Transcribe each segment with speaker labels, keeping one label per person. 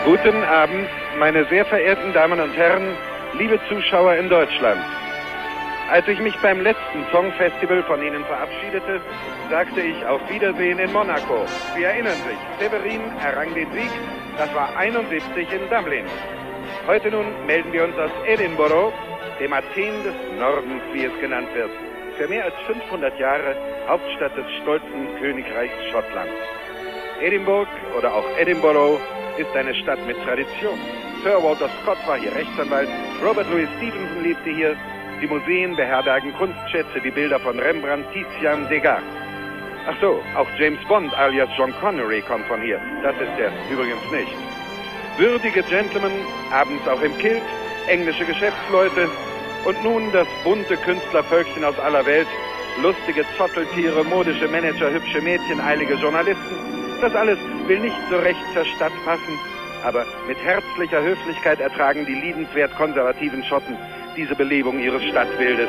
Speaker 1: Guten Abend, meine sehr verehrten Damen und Herren, liebe Zuschauer in Deutschland. Als ich mich beim letzten Songfestival von Ihnen verabschiedete, sagte ich auf Wiedersehen in Monaco. Sie erinnern sich, Severin errang den Sieg, das war 71 in Dublin. Heute nun melden wir uns aus Edinburgh, dem Athen des Nordens, wie es genannt wird. Für mehr als 500 Jahre Hauptstadt des stolzen Königreichs Schottland. Edinburgh oder auch Edinburgh ist eine Stadt mit Tradition. Sir Walter Scott war hier Rechtsanwalt, Robert Louis Stevenson lebte hier, die Museen beherbergen Kunstschätze wie Bilder von Rembrandt, Tizian, Degas. Ach so, auch James Bond alias John Connery kommt von hier, das ist er übrigens nicht. Würdige Gentlemen, abends auch im Kilt, englische Geschäftsleute und nun das bunte Künstlervölkchen aus aller Welt, lustige Zotteltiere, modische Manager, hübsche Mädchen, eilige Journalisten. Das alles will nicht so recht zur Stadt passen, aber mit herzlicher Höflichkeit ertragen die liebenswert konservativen Schotten diese Belebung ihres Stadtbildes.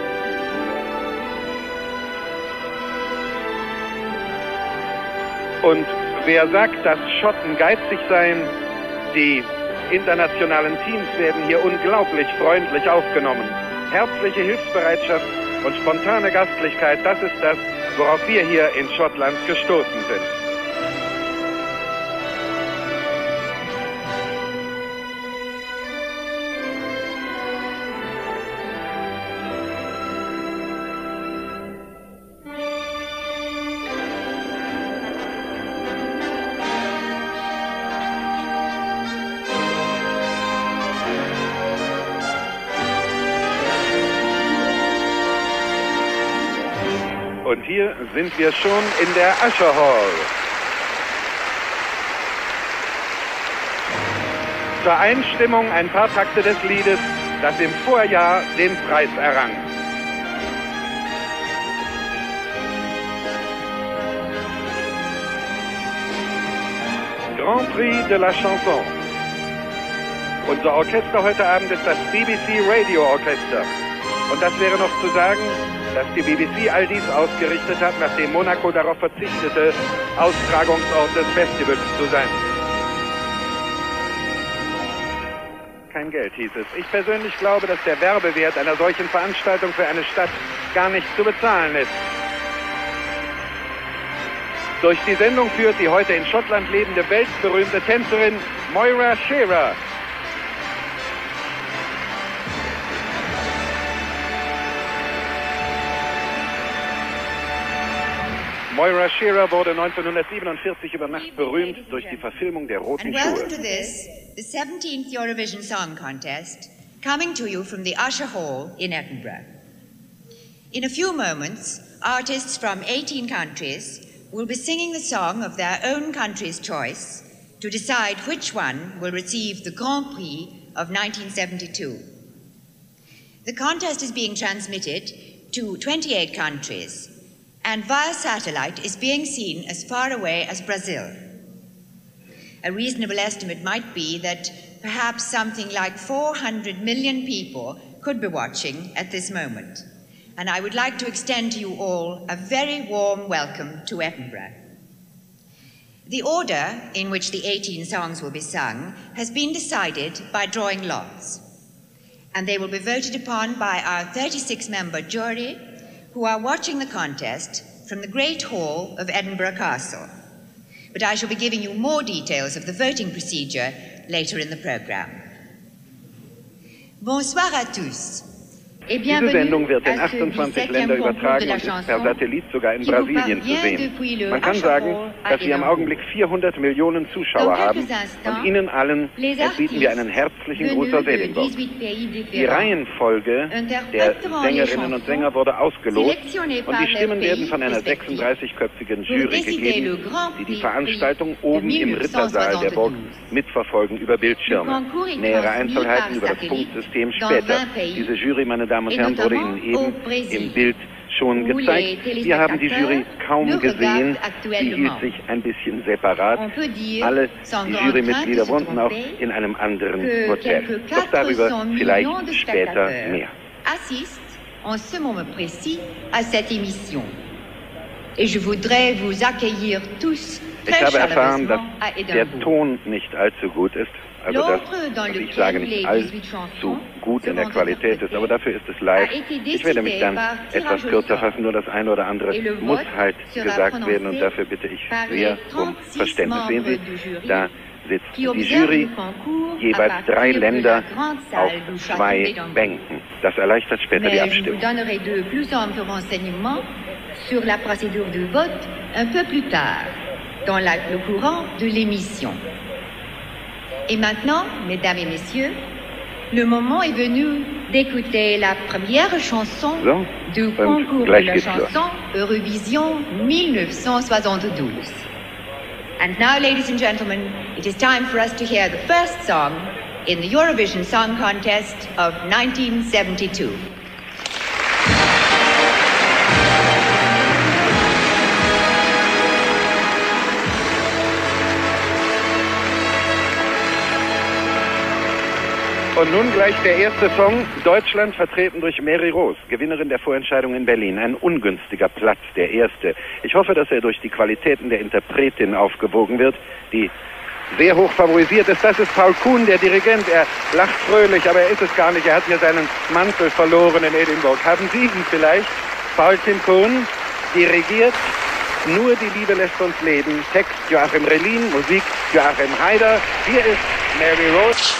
Speaker 1: Und wer sagt, dass Schotten geizig seien, die internationalen Teams werden hier unglaublich freundlich aufgenommen. Herzliche Hilfsbereitschaft und spontane Gastlichkeit, das ist das, worauf wir hier in Schottland gestoßen sind. Und hier sind wir schon in der Usher Hall. Zur Einstimmung ein paar Takte des Liedes, das im Vorjahr den Preis errang. Grand Prix de la Chanson. Unser Orchester heute Abend ist das BBC Radio Orchester. Und das wäre noch zu sagen, dass die BBC all dies ausgerichtet hat, nachdem Monaco darauf verzichtete, Austragungsort des Festivals zu sein. Kein Geld, hieß es. Ich persönlich glaube, dass der Werbewert einer solchen Veranstaltung für eine Stadt gar nicht zu bezahlen ist. Durch die Sendung führt die heute in Schottland lebende weltberühmte Tänzerin Moira Shearer. Moira Shearer wurde 1947 über Nacht berühmt durch die Verfilmung der Roten Schuhe.
Speaker 2: Welcome to this, the 17th Eurovision Song Contest, coming to you from the Usher Hall in Edinburgh. In a few moments, artists from 18 countries will be singing the song of their own country's choice to decide which one will receive the Grand Prix of 1972. The contest is being transmitted to 28 countries, and via satellite is being seen as far away as Brazil. A reasonable estimate might be that perhaps something like 400 million people could be watching at this moment. And I would like to extend to you all a very warm welcome to Edinburgh. The order in which the 18 songs will be sung has been decided by drawing lots, and they will be voted upon by our 36-member jury who are watching the contest from the Great Hall of Edinburgh Castle. But I shall be giving you more details of the voting procedure later in the programme. Bonsoir à tous.
Speaker 1: Diese Sendung wird in 28 Länder übertragen und ist per Satellit sogar in Brasilien zu sehen. Man kann sagen, dass wir im Augenblick 400 Millionen Zuschauer haben und Ihnen allen bieten wir einen herzlichen Gruß aus Edinburgh. Die Reihenfolge der Sängerinnen und Sänger wurde ausgelost und die Stimmen werden von einer 36-köpfigen Jury gegeben, die die Veranstaltung oben im Rittersaal der Burg mitverfolgen über Bildschirme. Nähere Einzelheiten über das Punktsystem später. Diese Jury, meine Damen und Herren, wurde Ihnen eben im Bild schon gezeigt. Wir haben die Jury kaum gesehen. Sie hielt sich ein bisschen separat. Alle die Jurymitglieder wohnten auch in einem anderen Hotel. Doch darüber vielleicht später mehr.
Speaker 2: Assiste en ce moment précis à cette émission. Et je voudrais vous accueillir tous
Speaker 1: Ich habe erfahren, dass der Ton nicht allzu gut ist. Also dass, ich sage, nicht allzu gut in der Qualität ist, aber dafür ist es live. Ich werde mich dann etwas kürzer fassen, nur das eine oder andere muss halt gesagt werden und dafür bitte ich sehr um Verständnis. Sehen Sie, da sitzt die Jury, jeweils 3 Länder auf 2 Bänken. Das erleichtert später die Abstimmung.
Speaker 2: Sur la procédure de vote un peu plus tard, dans le courant de l'émission. Et maintenant, mesdames et messieurs, le moment est venu d'écouter la première chanson du concours de la chanson Eurovision 1972. And now, ladies and gentlemen, it is time for us to hear the first song in the Eurovision Song Contest of 1972.
Speaker 1: Und nun gleich der erste Song, Deutschland vertreten durch Mary Rose, Gewinnerin der Vorentscheidung in Berlin. Ein ungünstiger Platz, der erste. Ich hoffe, dass er durch die Qualitäten der Interpretin aufgewogen wird, die sehr hoch favorisiert ist. Das ist Paul Kuhn, der Dirigent. Er lacht fröhlich, aber er ist es gar nicht. Er hat hier seinen Mantel verloren in Edinburgh. Haben Sie ihn vielleicht? Paul Tim Kuhn dirigiert Nur die Liebe lässt uns leben. Text Joachim Relin, Musik Joachim Haider. Hier ist Mary Rose.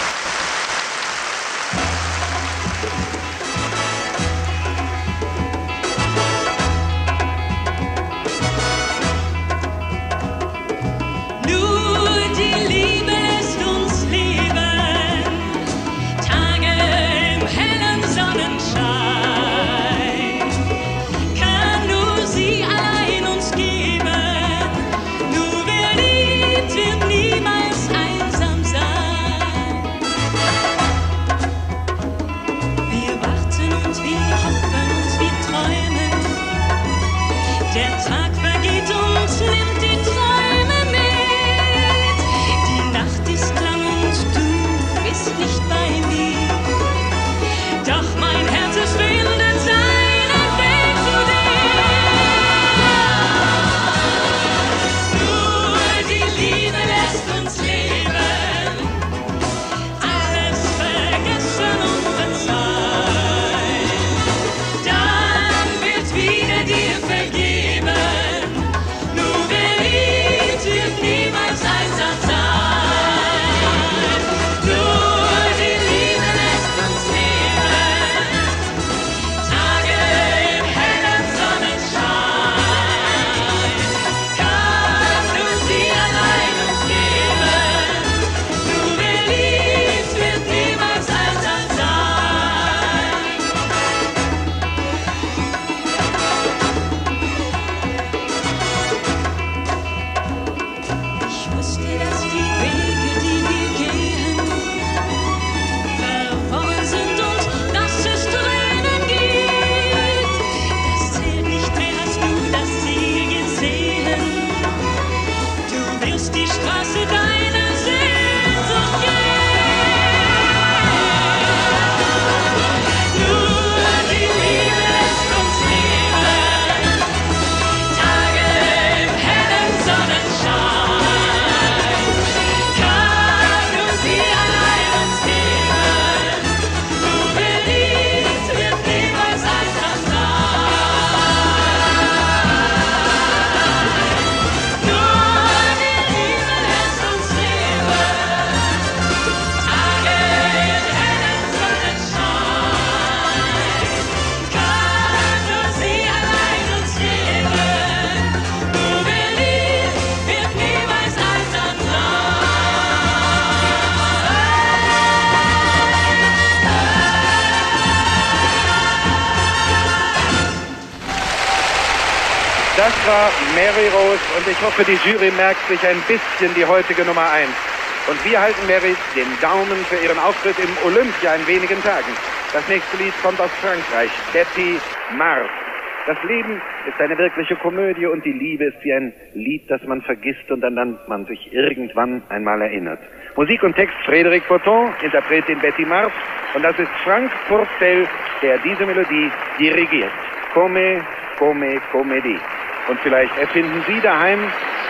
Speaker 1: Das war Mary Rose und ich hoffe, die Jury merkt sich ein bisschen die heutige Nummer 1. Und wir halten Mary den Daumen für ihren Auftritt im Olympia in wenigen Tagen. Das nächste Lied kommt aus Frankreich, Betty Mars. Das Leben ist eine wirkliche Komödie und die Liebe ist wie ein Lied, das man vergisst und an das man sich irgendwann einmal erinnert. Musik und Text Frédéric Botton, Interpretin Betty Mars und das ist Frank Purcell, der diese Melodie dirigiert. Come, come, comedy. Und vielleicht erfinden Sie daheim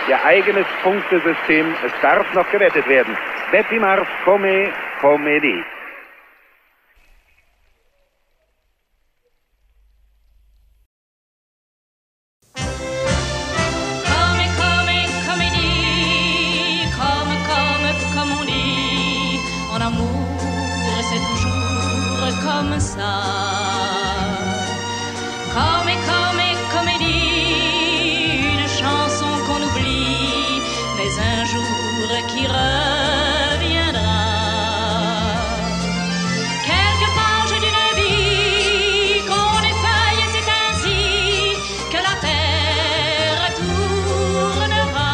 Speaker 1: ihr eigenes Punktesystem. Es darf noch gewettet werden. Betty Mars, Come Comedy.
Speaker 3: Comme ça, comédie, une chanson qu'on oublie, mais un jour qui reviendra. Quelques pages d'une vie qu'on effeuille, c'est ainsi que la terre tournera.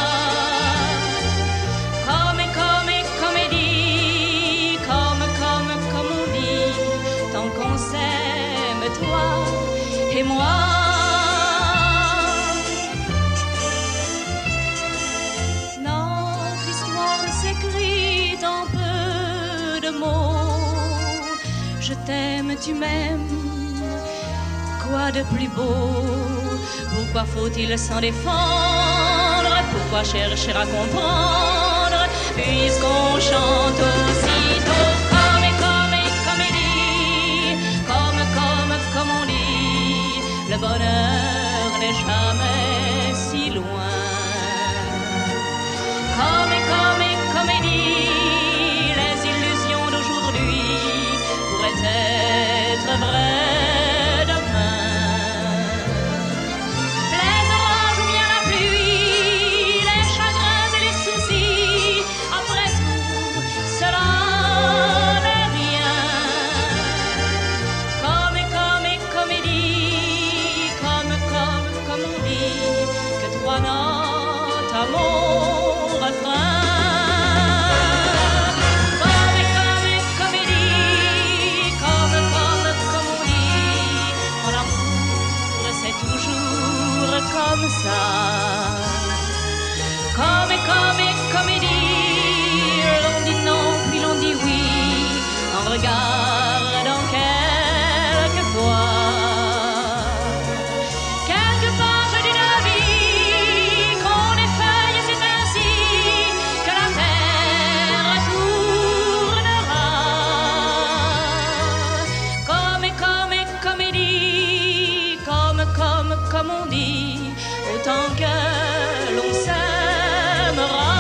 Speaker 3: Comédie, comme on dit, tant qu'on s'aime, toi et moi. Notre histoire s'écrit en peu de mots. Je t'aime, tu m'aimes, quoi de plus beau? Pourquoi faut-il s'en défendre? Pourquoi chercher à comprendre? Puisqu'on chante aussitôt. Comme on dit, le bonheur n'est jamais si loin. Comédie, les illusions d'aujourd'hui pourraient être vraies demain. Les orages ou bien la pluie, les chagrins et les soucis, après tout, cela n'est rien. Comme on dit, que toi notes à mon refrain. Comédie, comme on dit, en amour c'est toujours comme ça. Comédie, l'on dit non puis l'on dit oui, en regardant quelquefois. Comme on dit, autant que l'on s'aimera.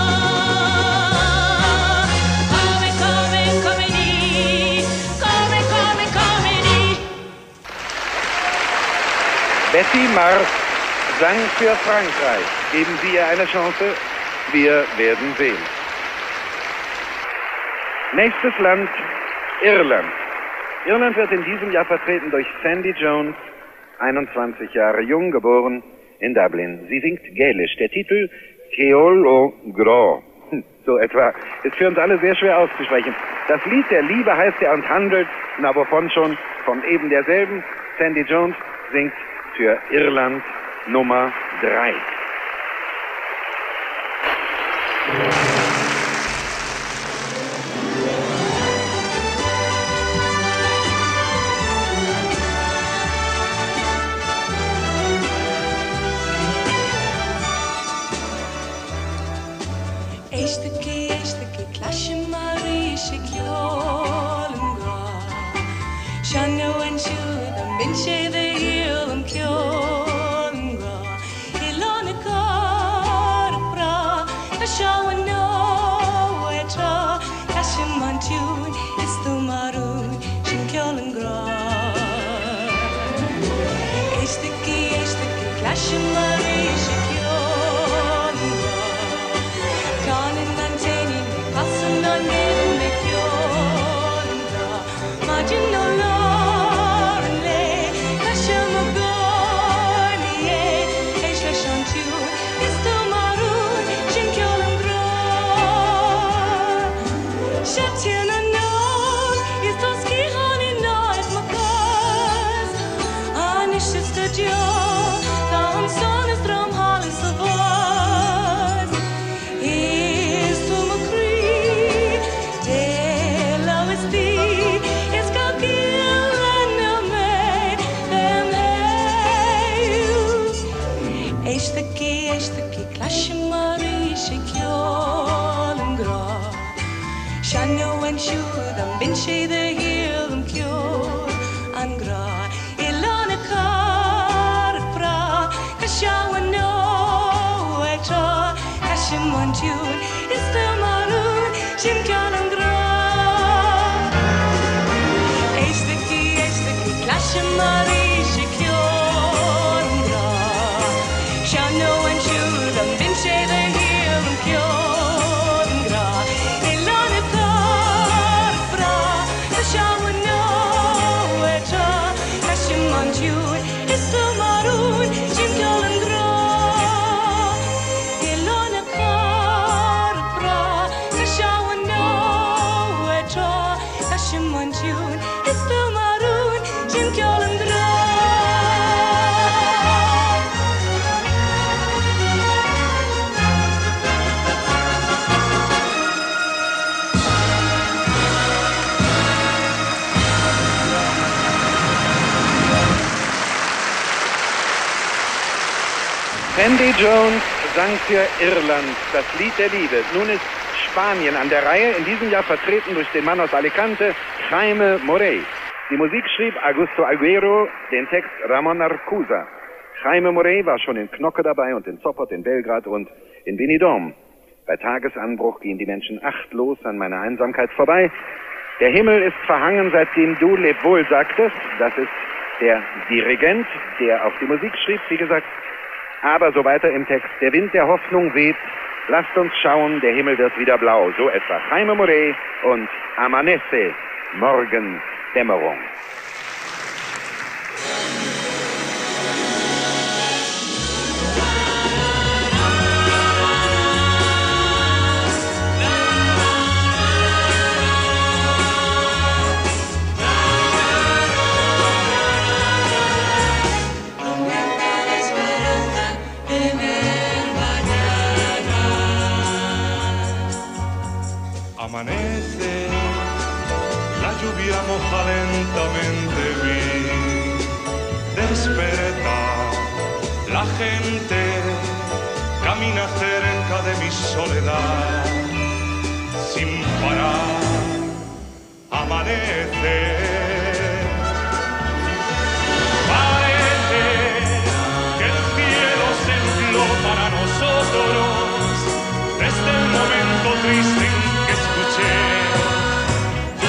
Speaker 3: Comédie, comédie.
Speaker 1: Betty Mars sang für Frankreich. Geben Sie ihr eine Chance? Wir werden sehen. Nächstes Land, Irland. Irland wird in diesem Jahr vertreten durch Sandy Jones, 21 Jahre jung, geboren in Dublin. Sie singt Gälisch. Der Titel Ceol o Gro, so etwa, ist für uns alle sehr schwer auszusprechen. Das Lied der Liebe heißt ja und handelt, na wovon schon, von eben derselben. Sandy Jones singt für Irland Nummer 3.
Speaker 4: Imagine no Lord,
Speaker 3: vinci de hielm kjor an gra ilana kar pra kashawa no etra kashim montun is the marun shim kalandra esteki klashim mari shikyor gra shano and shudam vinci de hielm kjor gra ilana kar pra kashawa no etra kashim montun is the marun shim kalandra ilana kar pra kashawa no etra kashim montun is the marun shim kalandra
Speaker 1: Andy Jones sang für Irland das Lied der Liebe. Nun ist Spanien an der Reihe, in diesem Jahr vertreten durch den Mann aus Alicante, Jaime Morey. Die Musik schrieb Augusto Aguero, den Text Ramon Arcusa. Jaime Morey war schon in Knocke dabei und in Sopot, in Belgrad und in Benidorm. Bei Tagesanbruch gehen die Menschen achtlos an meiner Einsamkeit vorbei. Der Himmel ist verhangen, seitdem du leb wohl sagtest. Das ist der Dirigent, der auch die Musik schrieb, wie gesagt. Aber so weiter im Text. Der Wind der Hoffnung weht. Lasst uns schauen, der Himmel wird wieder blau. So etwa Jaime Morey und Amanece, Morgendämmerung.
Speaker 4: Amanece, la lluvia moja lentamente mi despertar. La gente camina cerca de mi soledad sin parar. Amanece, parece que el cielo se enfló para nosotros desde el momento triste en que escuché tu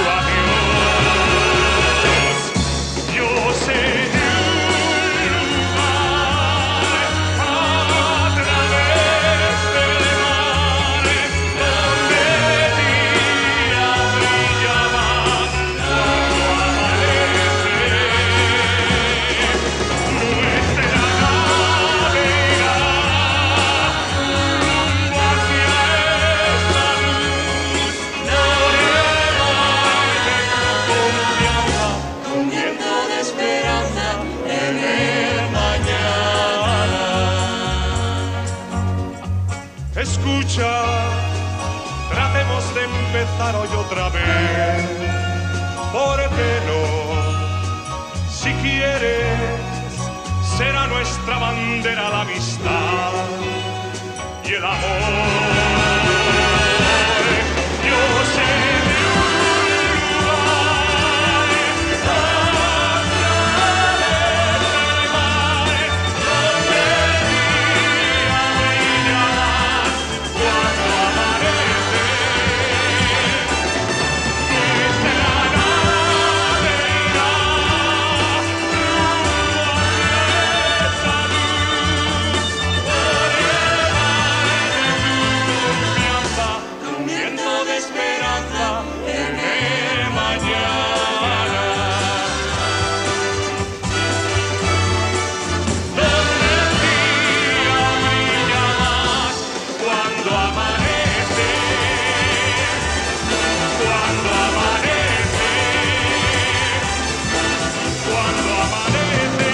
Speaker 4: adiós. Yo sé de un lugar a través del mar donde el día brilla más cuando amanece. Nuestra nave irá rumbo hacia esa luz por el mar de confianza, un viento de esperanza en el mañana. Escucha, tratemos de empezar hoy otra vez. ¿Por qué no? Si quieres, será nuestra bandera la amistad y el amor. Yo sé de un lugar a través del mar donde el día brilla más cuando amanece. Nuestra nave irá rumbo hacia esa luz por el mar de tu confianza, un viento de esperanza en el mañana. Donde el día brilla más cuando amanece, cuando amanece, cuando amanece.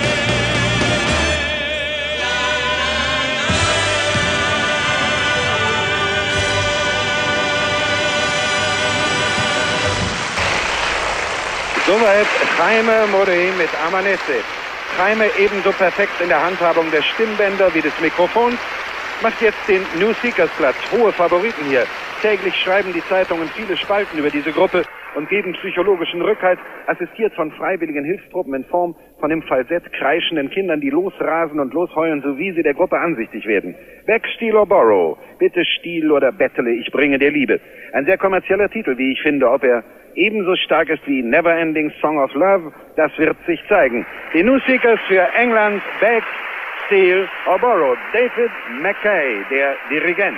Speaker 1: Soweit Jaime Morey mit Amanece. Jaime ebenso perfekt in der Handhabung der Stimmbänder wie des Mikrofons. macht jetzt den New Seekers Platz. Hohe Favoriten hier. Täglich schreiben die Zeitungen viele Spalten über diese Gruppe und geben psychologischen Rückhalt, assistiert von freiwilligen Hilfstruppen in Form von im Falsett kreischenden Kindern, die losrasen und losheulen, so wie sie der Gruppe ansichtig werden. Back, steal or borrow. Bitte stiehl oder bettele, ich bringe dir Liebe. Ein sehr kommerzieller Titel, wie ich finde. Ob er ebenso stark ist wie Neverending Song of Love, das wird sich zeigen. Die New Seekers für England, Back, steal or borrow. David Mackay, der Dirigent.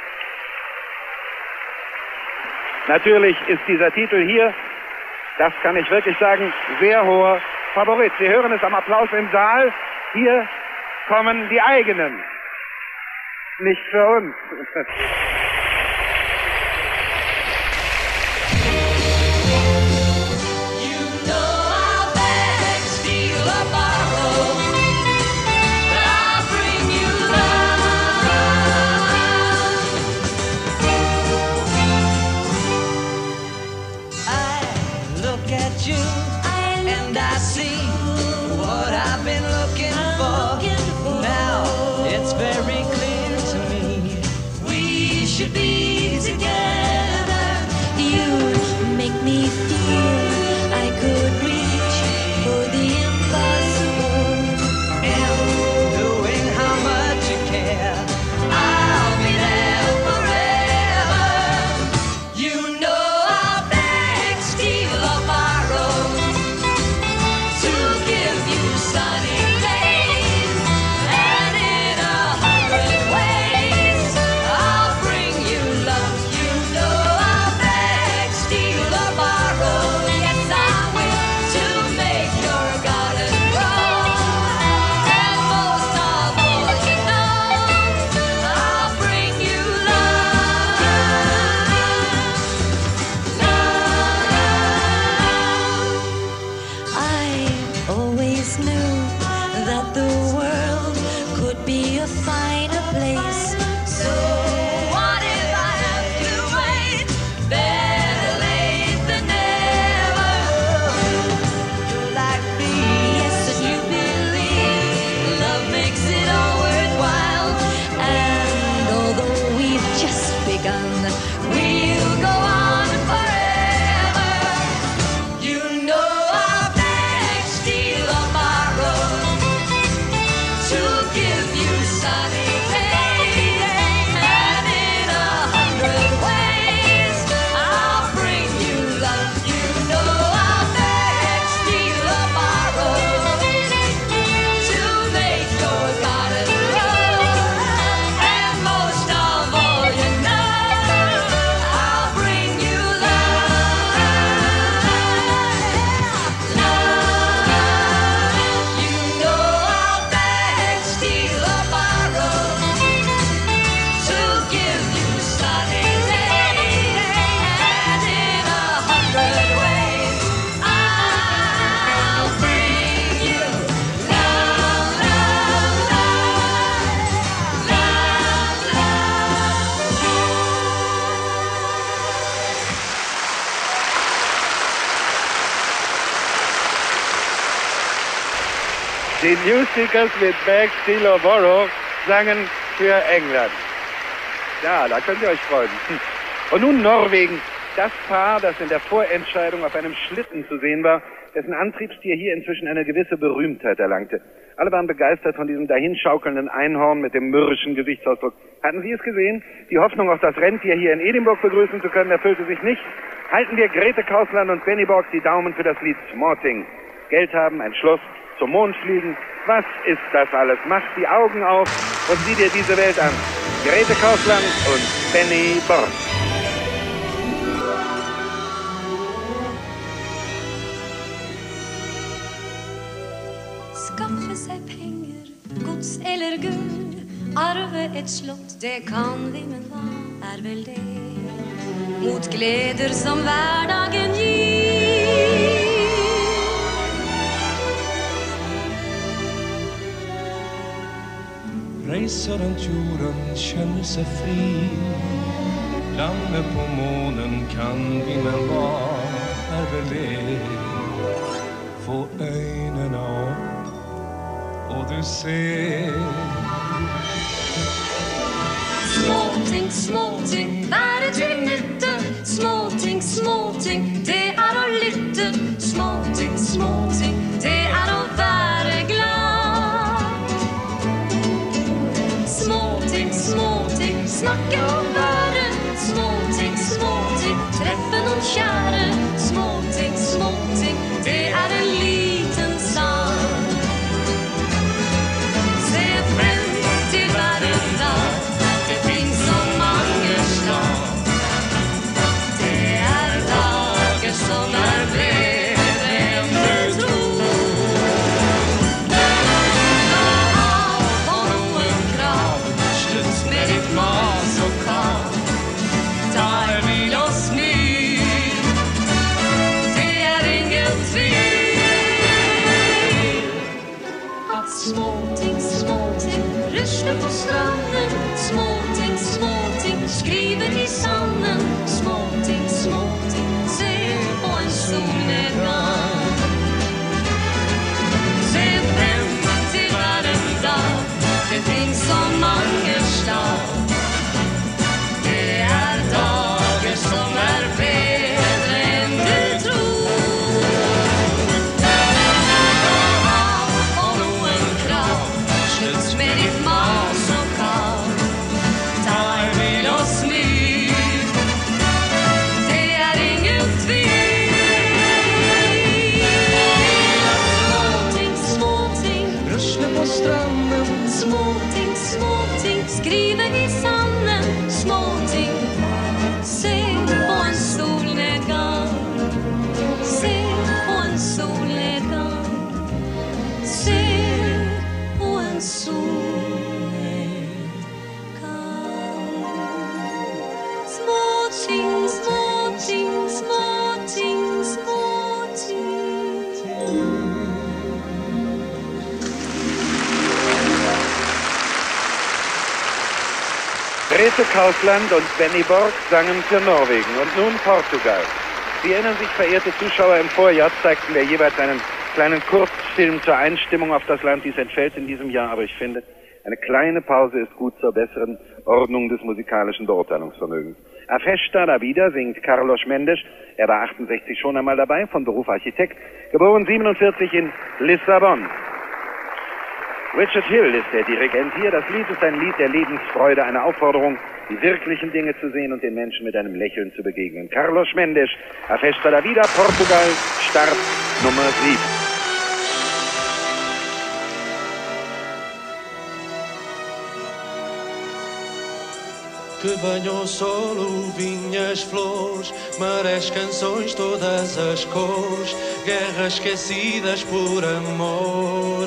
Speaker 1: Natürlich ist dieser Titel hier, das kann ich wirklich sagen, sehr hoher Favorit. Sie hören es am Applaus im Saal. Hier kommen die eigenen. Nicht für uns.
Speaker 5: And I see what I've been looking for. Now it's very clear to me we should be together.
Speaker 3: You make me feel I could reach for the impossible.
Speaker 5: And knowing how much you care, I'll be there forever. You know I'll beg, steal or borrow to give you sunny days, and in 100 ways I'll bring you love. You know I'll beg, steal or borrow, yes I will, to make your garden grow. And most of all, you know I'll bring you love.
Speaker 3: I always knew that the world could be a finer place.
Speaker 5: So what if I have to wait? Better late than never. You like me,
Speaker 3: Yes,
Speaker 5: and you believe love makes it all worthwhile.
Speaker 3: and although we've just begun,
Speaker 5: We'll go on forever. You know I'll beg, steal or borrow to give you sunny days, and in 100 ways I'll bring you love. You know I'll beg, steal or borrow to make your garden grow. And most of all, you know I'll bring you love. You know I'll beg, steal or borrow to give you sunny days, and in 100 ways I'll bring you love, love, love, love,
Speaker 1: Die New Seekers mit Back, Steal or Borrow sangen für England. Ja, da könnt ihr euch freuen. Und nun Norwegen. Das Paar, das in der Vorentscheidung auf einem Schlitten zu sehen war, dessen Antriebstier hier inzwischen eine gewisse Berühmtheit erlangte. Alle waren begeistert von diesem dahinschaukelnden Einhorn mit dem mürrischen Gesichtsausdruck. Hatten Sie es gesehen? Die Hoffnung, auch das Rentier hier in Edinburgh begrüßen zu können, erfüllte sich nicht. Halten wir Grete Kausland und Benny Borg die Daumen für das Lied Smarting. Geld haben, ein Schloss, zum Mond fliegen. Was ist das alles? Mach die Augen auf und sieh dir diese Welt an. Grete Kausland und Benny Borg.
Speaker 3: skaffe seg penger, gods eller gull, arve et slott, det kan vi, men hva er vel det? Mot gleder som hverdagen gir.
Speaker 4: Reise rundt jorden, kjenne seg fri. Lande på månen kan vi, men hva er vel det? Få øynene opp, og du ser
Speaker 3: Småting, være til nytte. Småting, det er å lytte. Småting, det er å være glad. Småting, snakke om verden. Småting, treffe noen kjære. Småting, det er en liten sang. Se frem til hver en dag. Det finnes så mange slag. Det er dager som er bedre enn du tror. Ta av på noen krav. Slutt med ditt mas og kav. Ta en hvil og smil. Det er ingen tvil at småting, rusler på stranden. Småting, skriver i sanden. Småting, se på en solnedgang. Se frem til hver en dag. Det finnes så mange slag. Det er dager som er bedre enn du tror. Ta av på noen krav. Slutt med ditt mas og kav. Ta en hvil og smil. Det er ingen tvil at småting,
Speaker 4: Rusle på stranden.
Speaker 3: Småting, skrive i sanden. Småting, se på en solnedgang. Se på en solnedgang. Se på en solnedgang. Småting.
Speaker 1: Grete Kaufland und Benny Borg sangen für Norwegen und nun Portugal. Sie erinnern sich, verehrte Zuschauer, im Vorjahr zeigten wir jeweils einen kleinen Kurzfilm zur Einstimmung auf das Land. Dies entfällt in diesem Jahr, aber ich finde, eine kleine Pause ist gut zur besseren Ordnung des musikalischen Beurteilungsvermögens. A Festa da Vida singt Carlos Mendes. Er war 68 schon einmal dabei, von Beruf Architekt, geboren 47 in Lissabon. Richard Hill ist der Dirigent hier. Das Lied ist ein Lied der Lebensfreude, eine Aufforderung, die wirklichen Dinge zu sehen und den Menschen mit einem Lächeln zu begegnen. Carlos Mendes, A Festa da Vida, Portugal, Start Nummer 7.
Speaker 4: Que venham o sol, o vinho, as flores, marés, canções, todas as cores, guerras esquecidas por amor.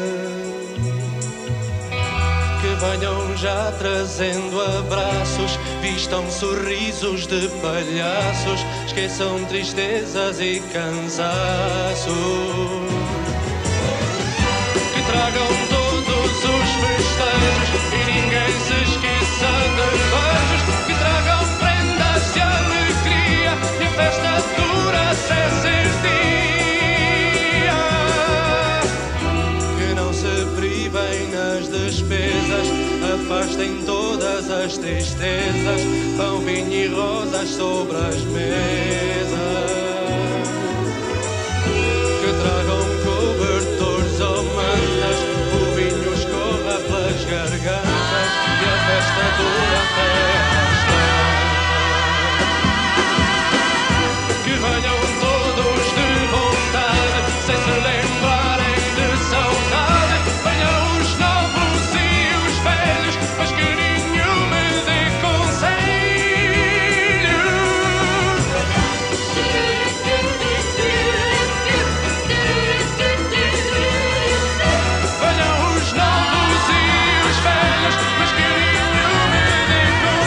Speaker 4: Que venham já trazendo abraços, vistam sorrisos de palhaços, esqueçam tristezas e cansaços. Que tragam todos os festejos e ninguém se esqueça de beijos. Que tragam prendas de alegria e a festa dura até ser dia. Que não se privem nas despesas, afastem todas as tristezas, pão, vinho e rosas sobre as mesas. Que tragam cobertores ou mantas, o vinho escorra pelas gargantas e a festa dura até às tantas. Que venham todos de vontade, sem se lembrarem de saudade. Venham os novos e os velhos, mas que nenhum me dê conselho. Venham os novos e os velhos, mas que nenhum me dê conselho.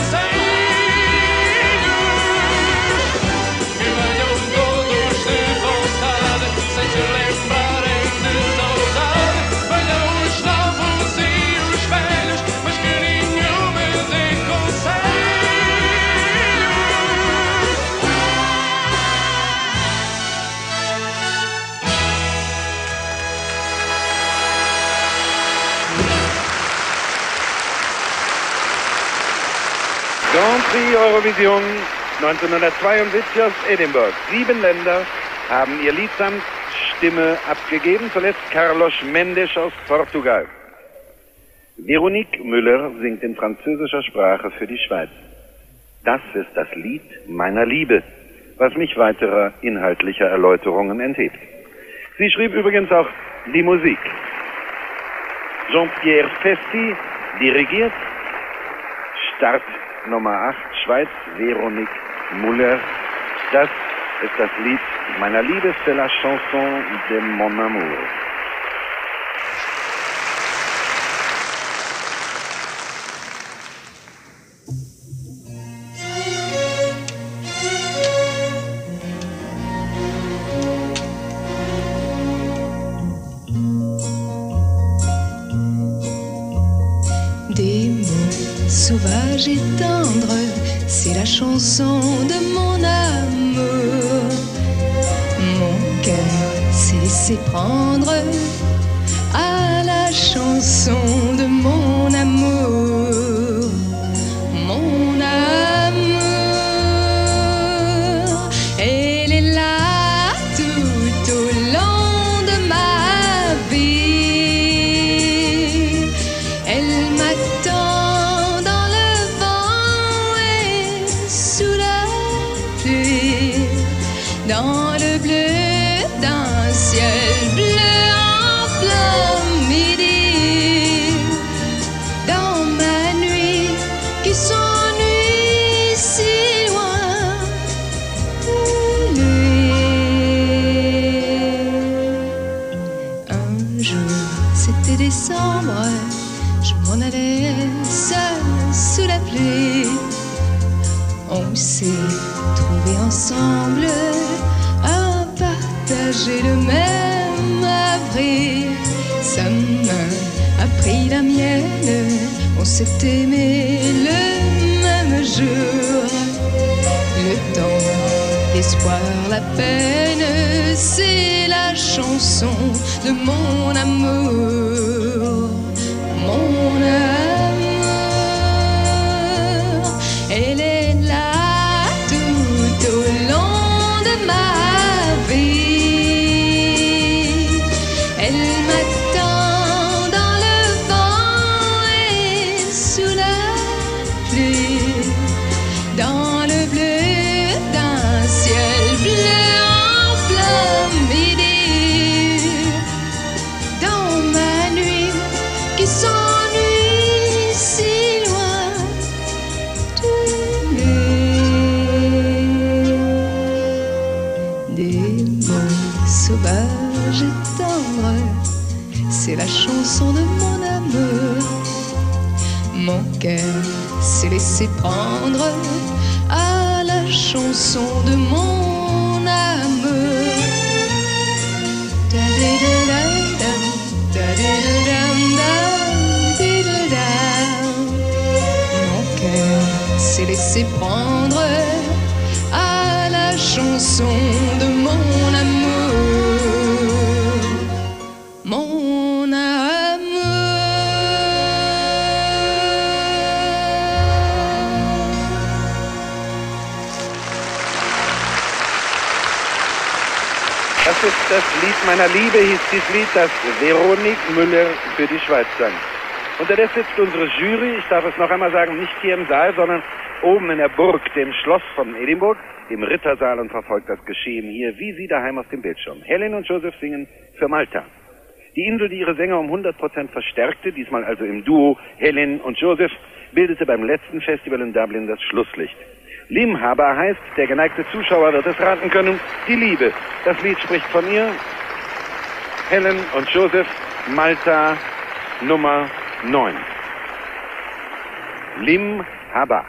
Speaker 1: Prix Eurovision 1972 aus Edinburgh. 7 Länder haben ihr Lied samt Stimme abgegeben. Zuletzt Carlos Mendes aus Portugal. Veronique Müller singt in französischer Sprache für die Schweiz. Das ist das Lied meiner Liebe, was mich weiterer inhaltlicher Erläuterungen enthebt. Sie schrieb übrigens auch die Musik. Jean-Pierre Festi dirigiert. Start Nummer 8, Schweiz, Veronique Müller. Das ist das Lied meiner Liebe, c'est la chanson de mon amour.
Speaker 6: Des mots sauvages et tendres, c'est la chanson de mon amour. Mon cœur s'est laissé prendre à la chanson de mon amour. Mon amour, elle est là tout au long de ma vie. Elle m'attend dans le vent et sous la pluie, dans le bleu d'un ciel bleu en plein midi, dans ma nuit qui s'ennuie si loin de lui. Un jour, c'était décembre, je m'en allais seule sous la pluie. On s'est trouvés ensemble à partager le même abri. Sa main a pris la mienne, on s'est aimé le même jour. Le temps, l'espoir, la peine, c'est la chanson de mon amour. Mon amour, elle est là tout au long de ma vie. Elle m'attend dans le vent et sous la pluie, dans le bleu d'un ciel bleu en plein midi, dans ma nuit qui s'ennuie si loin de lui. Des mots sauvages et tendres, c'est la chanson de mon amour. Mon cœur s'est laissé prendre à la chanson de mon amour. Da-di-da-da-dam, da-di-da-dam-dam, di-da-dam. Mon cœur s'est laissé prendre à la chanson de mon amour. Mon amour.
Speaker 1: Das ist das Lied meiner Liebe, hieß dieses Lied, das Veronique Müller für die Schweiz sang. Unterdessen sitzt unsere Jury, ich darf es noch einmal sagen, nicht hier im Saal, sondern oben in der Burg, dem Schloss von Edinburgh, im Rittersaal, und verfolgt das Geschehen hier, wie Sie daheim auf dem Bildschirm. Helen und Joseph singen für Malta. Die Insel, die ihre Sänger um 100% verstärkte, diesmal also im Duo Helen und Joseph, bildete beim letzten Festival in Dublin das Schlusslicht. Lim Haba heißt, der geneigte Zuschauer wird es raten können, die Liebe. Das Lied spricht von ihr. Helen und Joseph, Malta, Nummer 9. Lim Haba.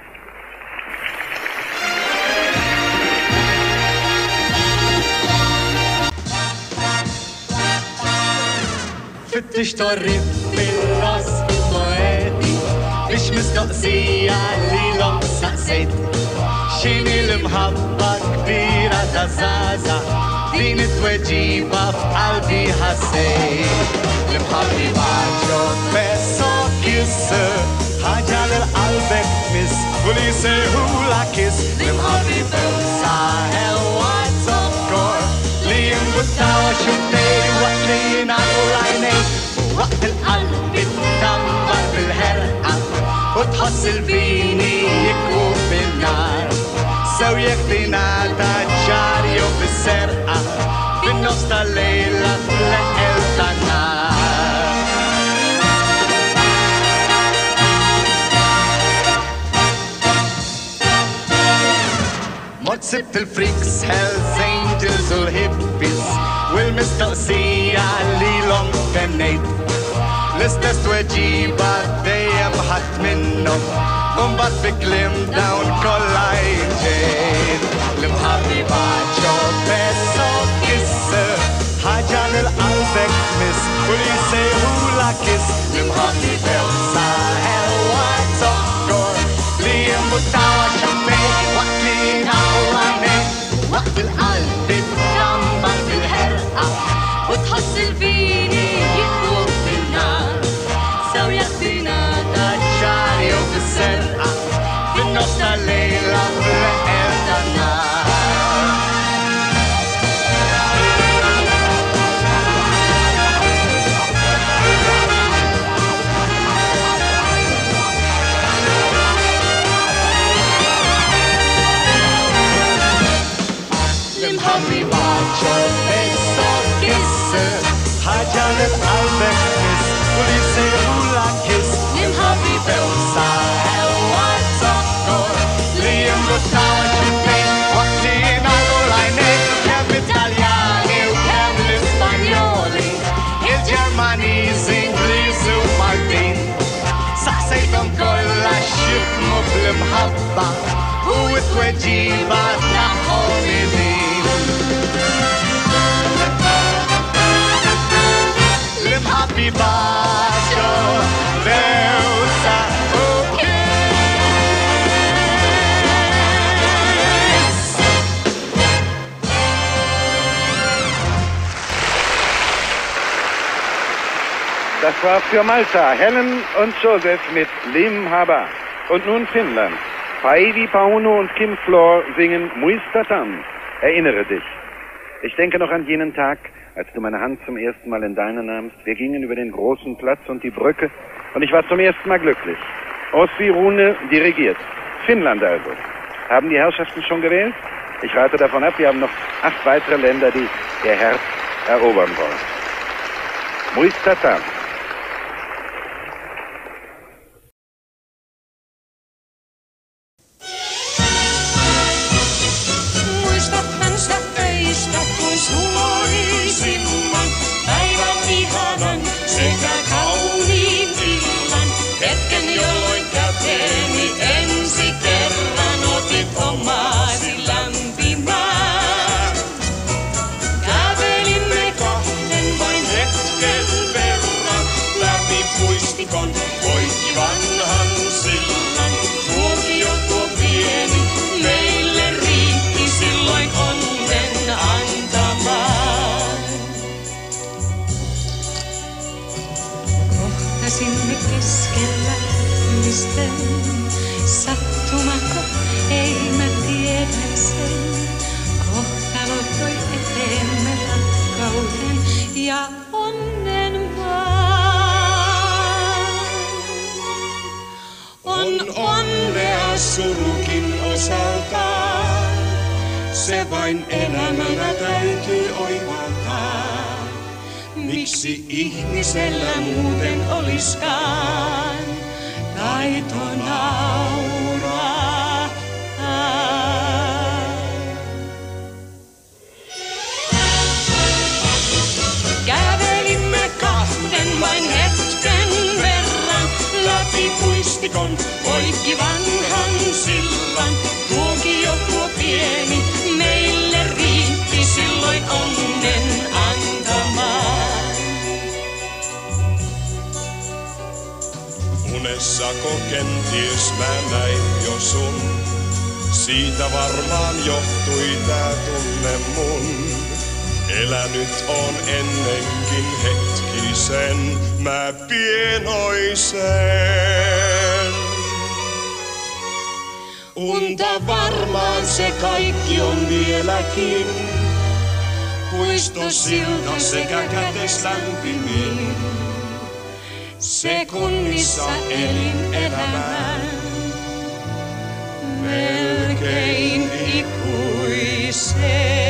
Speaker 7: تشتري بالراس فؤادي مش مستقصية اللي لمسة سيد شيني المحبة كبيرة تزازة دين توجيبة في قلبي حسين المحببة جو بسو كيس حاجة للقلبك مس وليسي هولا كيس المحببة ساهل واتسكر ليم بتاوى شوتي وقتين عقل عينيك وقت القلب بتنبر بالهرقة وتحصل فيني يكوب بالنار سويك ديناتا جاري وبالسرقة بالنص الليلة لقيت النار سبت الفريكس هيلز انجلز والهيبيز والمستقصية اللي لهم تنيت لستست وجيبة دايم حت منهم ومبط بكلم داون كل عين جيد المحببة جو بسو كس حاجة للقلبك مس وليسي هولا كس المحببة وساهل واتسكر ليم بتاوى شمي وقتين عواني وقت القلب بتنبر بالهرقة وتحصل فيني يكوب بالنار سويك ديناتا جاري وبالسرقة بالنص الليلة لقيت النار المحببة جو بسو كيس حاجة للقلبك مس وليسي هولا كيس المحببة وساهل واتسكر ليم بتاوى شوتين وقتين عقل عينيك كم إيطالياني وكم الإسبانيولي الجرمانيزي إنجليزي ومالتين صحصيتهم كل شبموا بالمحبة وتوجيبة نحوني دين المحببة جو بوسا
Speaker 1: Das war für Malta, Helen und Joseph mit Lim Haba. Und nun Finnland. Päivi Pauno und Kim Floor singen Muistatam. Erinnere dich. Ich denke noch an jenen Tag, als du meine Hand zum ersten Mal in deine nahmst. Wir gingen über den großen Platz und die Brücke und ich war zum ersten Mal glücklich. Ossi Rune dirigiert. Finnland also. Haben die Herrschaften schon gewählt? Ich rate davon ab, wir haben noch 8 weitere Länder, die ihr Herz erobern wollen. Muistatam.
Speaker 3: Muistathan sä töistä, kun sulla oli silloin päivän ihanan sekä kauniin illan. Hetken, jolloin käteeni ensi kerran otit omaasi lämpimään. Kävelimme kahden vain hetken verran läpi puistikon poikki vanhan sillan. Tuokio tuo pieni meille riitti silloin onnen antamaan. Kohtasimme keskellä misten, sattumako ei mä tiedä sen. Kohtalo toi eteemme rakkauden ja onnen vaan. On onnea surukin osaltaan, se vain elämänä täytyy oivaltaa. Miksi ihmisellä muuten oliskaan taito nauraa? Kävelimme kahden vain hetken verran läpi puistikon poikki vanhan sillan. Tuokio tuo pieni meille riitti silloin onnen antamaan.
Speaker 4: Unessako kenties mä näin jo sun, siitä varmaan johtui tää tunne mun. elänyt on ennenkin hetkisen mä pienoisen. Unta varmaan se kaikki on vieläkin, puistosilta sekä käteslämpimin. Sekunnissa elin elämään, melkein ikuiseen.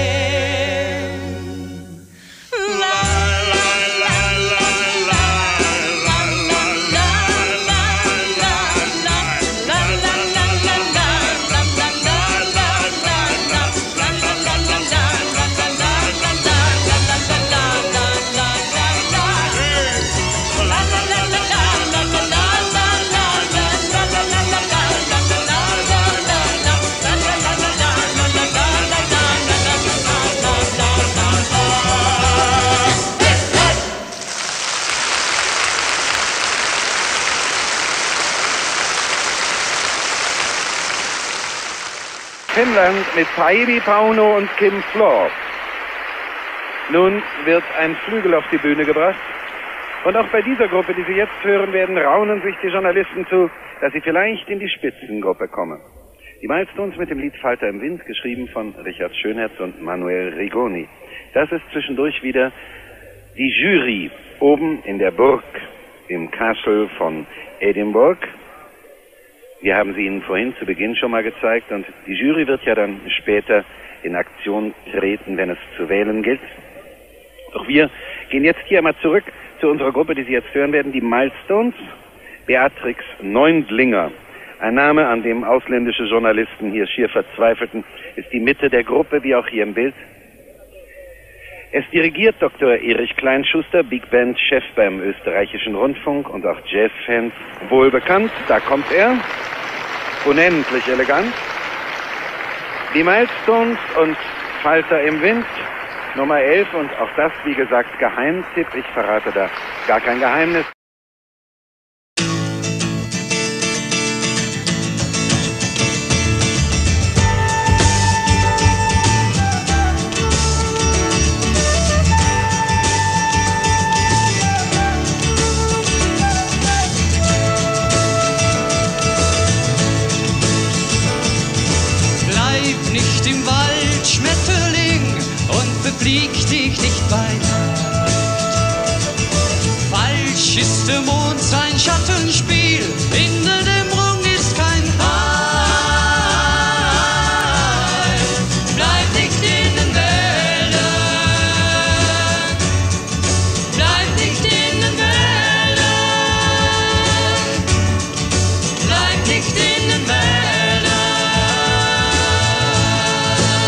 Speaker 1: Finnland mit Päivi Pauno und Kim Floor. Nun wird ein Flügel auf die Bühne gebracht. Und auch bei dieser Gruppe, die Sie jetzt hören werden, raunen sich die Journalisten zu, dass sie vielleicht in die Spitzengruppe kommen. Die Milestones mit dem Lied Falter im Wind, geschrieben von Richard Schönherz und Manuel Rigoni. Das ist zwischendurch wieder die Jury oben in der Burg im Castle von Edinburgh. Wir haben sie Ihnen vorhin zu Beginn schon mal gezeigt und die Jury wird ja dann später in Aktion treten, wenn es zu wählen gilt. Doch wir gehen jetzt hier einmal zurück zu unserer Gruppe, die Sie jetzt hören werden, die Milestones. Beatrix Neundlinger, ein Name, an dem ausländische Journalisten hier schier verzweifelten, ist die Mitte der Gruppe, wie auch hier im Bild. Es dirigiert Dr. Erich Kleinschuster, Big Band Chef beim österreichischen Rundfunk und auch Jazzfans wohl bekannt. Da kommt er. Unendlich elegant. Die Milestones und Falter im Wind, Nummer 11 und auch das, wie gesagt, Geheimtipp. Ich verrate da gar kein Geheimnis.
Speaker 8: Flieg dich nicht bei Nacht. Falsch ist der Mond sein Schattenspiel, in der Dämmerung ist kein Heil. Bleib nicht in den Wäldern, bleib nicht in den Wäldern, bleib nicht in den Wäldern.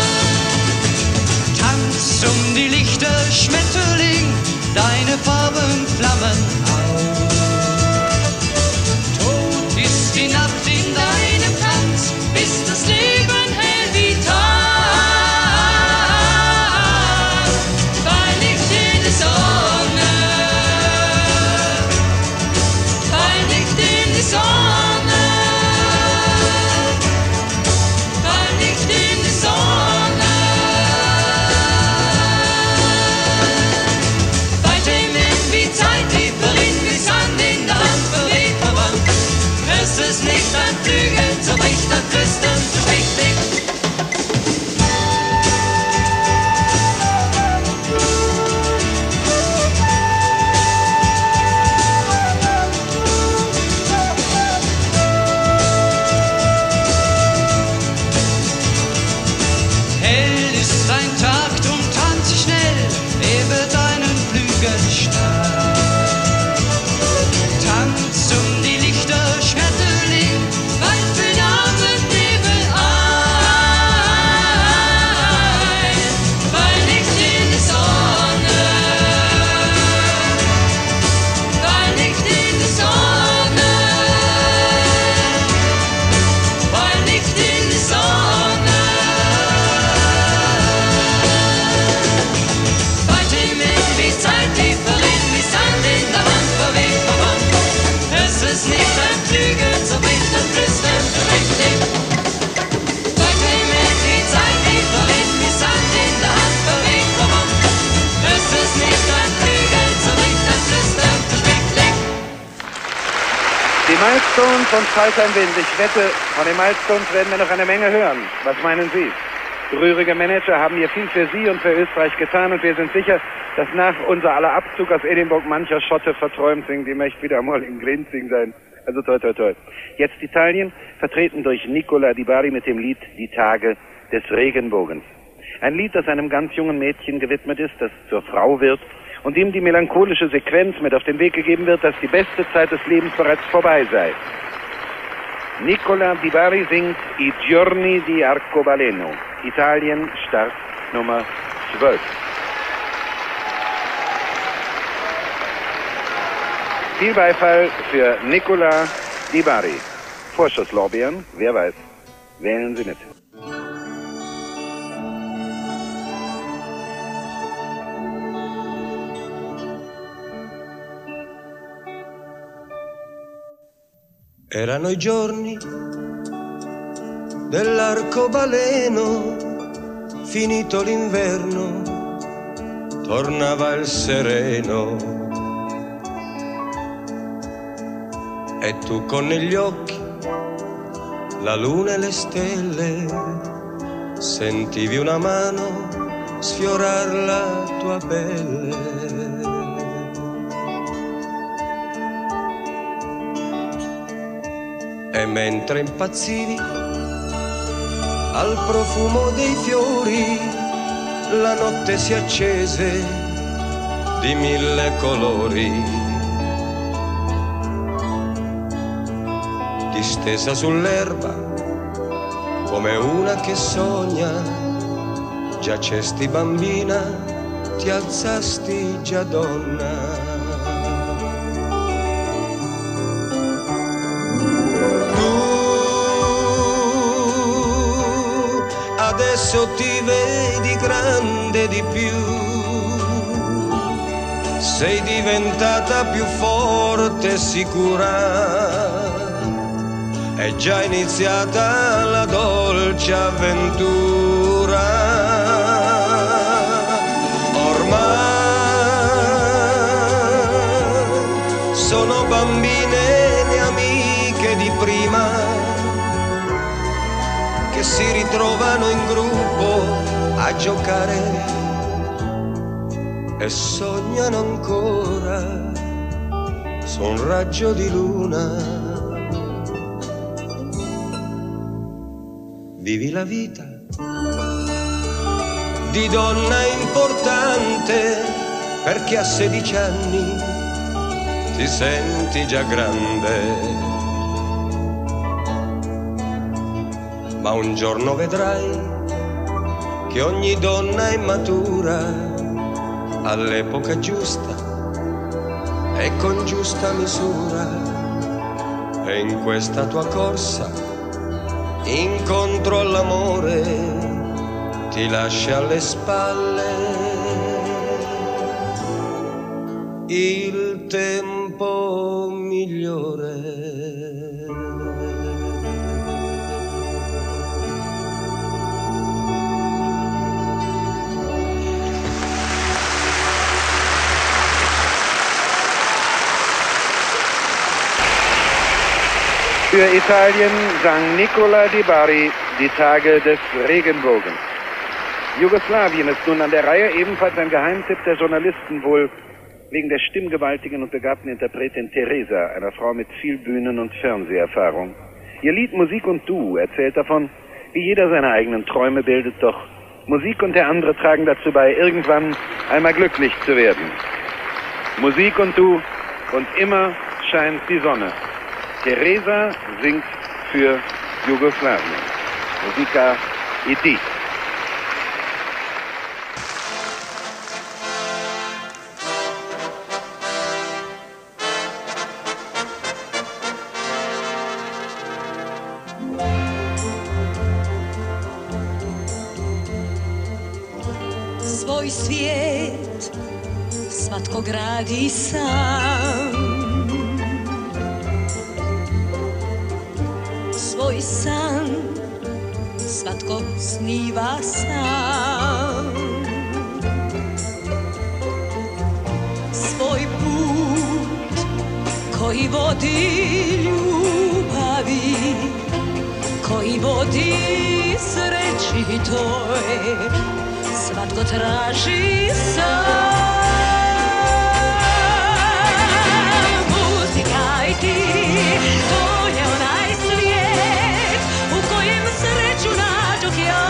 Speaker 1: Milestones und Falls ein Wind. Ich wette, von den Milestones werden wir noch eine Menge hören. Was meinen Sie? Rührige Manager haben hier viel für Sie und für Österreich getan und wir sind sicher, dass nach unser aller Abzug aus Edinburgh mancher Schotte verträumt singt, die möchte wieder mal in Grinzing sein. Also toi toi toi. Jetzt Italien, vertreten durch Nicola Di Bari mit dem Lied Die Tage des Regenbogens. Ein Lied, das einem ganz jungen Mädchen gewidmet ist, das zur Frau wird und ihm die melancholische Sequenz mit auf den Weg gegeben wird, dass die beste Zeit des Lebens bereits vorbei sei. Nicola Di Bari singt I giorni di Arcobaleno, Italien, Start Nummer 12. Viel Beifall für Nicola Di Bari. Vorschusslorbeeren, wer weiß, wählen Sie mit.
Speaker 4: Erano i giorni dell'arcobaleno, finito l'inverno, tornava il sereno. E tu con negli occhi la luna e le stelle, sentivi una mano sfiorar la tua pelle. E mentre impazzivi al profumo dei fiori, la notte si accese di 1000 colori. Distesa sull'erba come una che sogna, giacesti bambina, ti alzasti già donna. Adesso ti vedi grande di più, sei diventata più forte e sicura, è già iniziata la dolce avventura. Ormai sono bambine le amiche di prima, che si ritrovano in gruppo a giocare e sognano ancora su un raggio di luna. Vivi la vita di donna importante, perché a 16 anni ti senti già grande. Ma un giorno vedrai che ogni donna è matura all'epoca giusta e con giusta misura, e in questa tua corsa incontro all'amore ti lascia alle spalle il tempo migliore.
Speaker 1: Für Italien sang Nicola Di Bari Die Tage des Regenbogens. Jugoslawien ist nun an der Reihe, ebenfalls ein Geheimtipp der Journalisten, wohl wegen der stimmgewaltigen und begabten Interpretin Teresa, einer Frau mit viel Bühnen- und Fernseherfahrung. Ihr Lied Musik und Du erzählt davon, wie jeder seine eigenen Träume bildet, doch Musik und der andere tragen dazu bei, irgendwann einmal glücklich zu werden. Musik und Du und immer scheint die Sonne. Teresa singt für Jugoslawien. Musika i ti.
Speaker 3: Svoj svijet svatko gradi sam, svoj san svatko sniva sam, svoj put ko Koji vodi ljubavi, koji vodi sreći toj, svatko traži sam. Muzika i ti, to je onaj svijet u kojem sreću nađoh ja.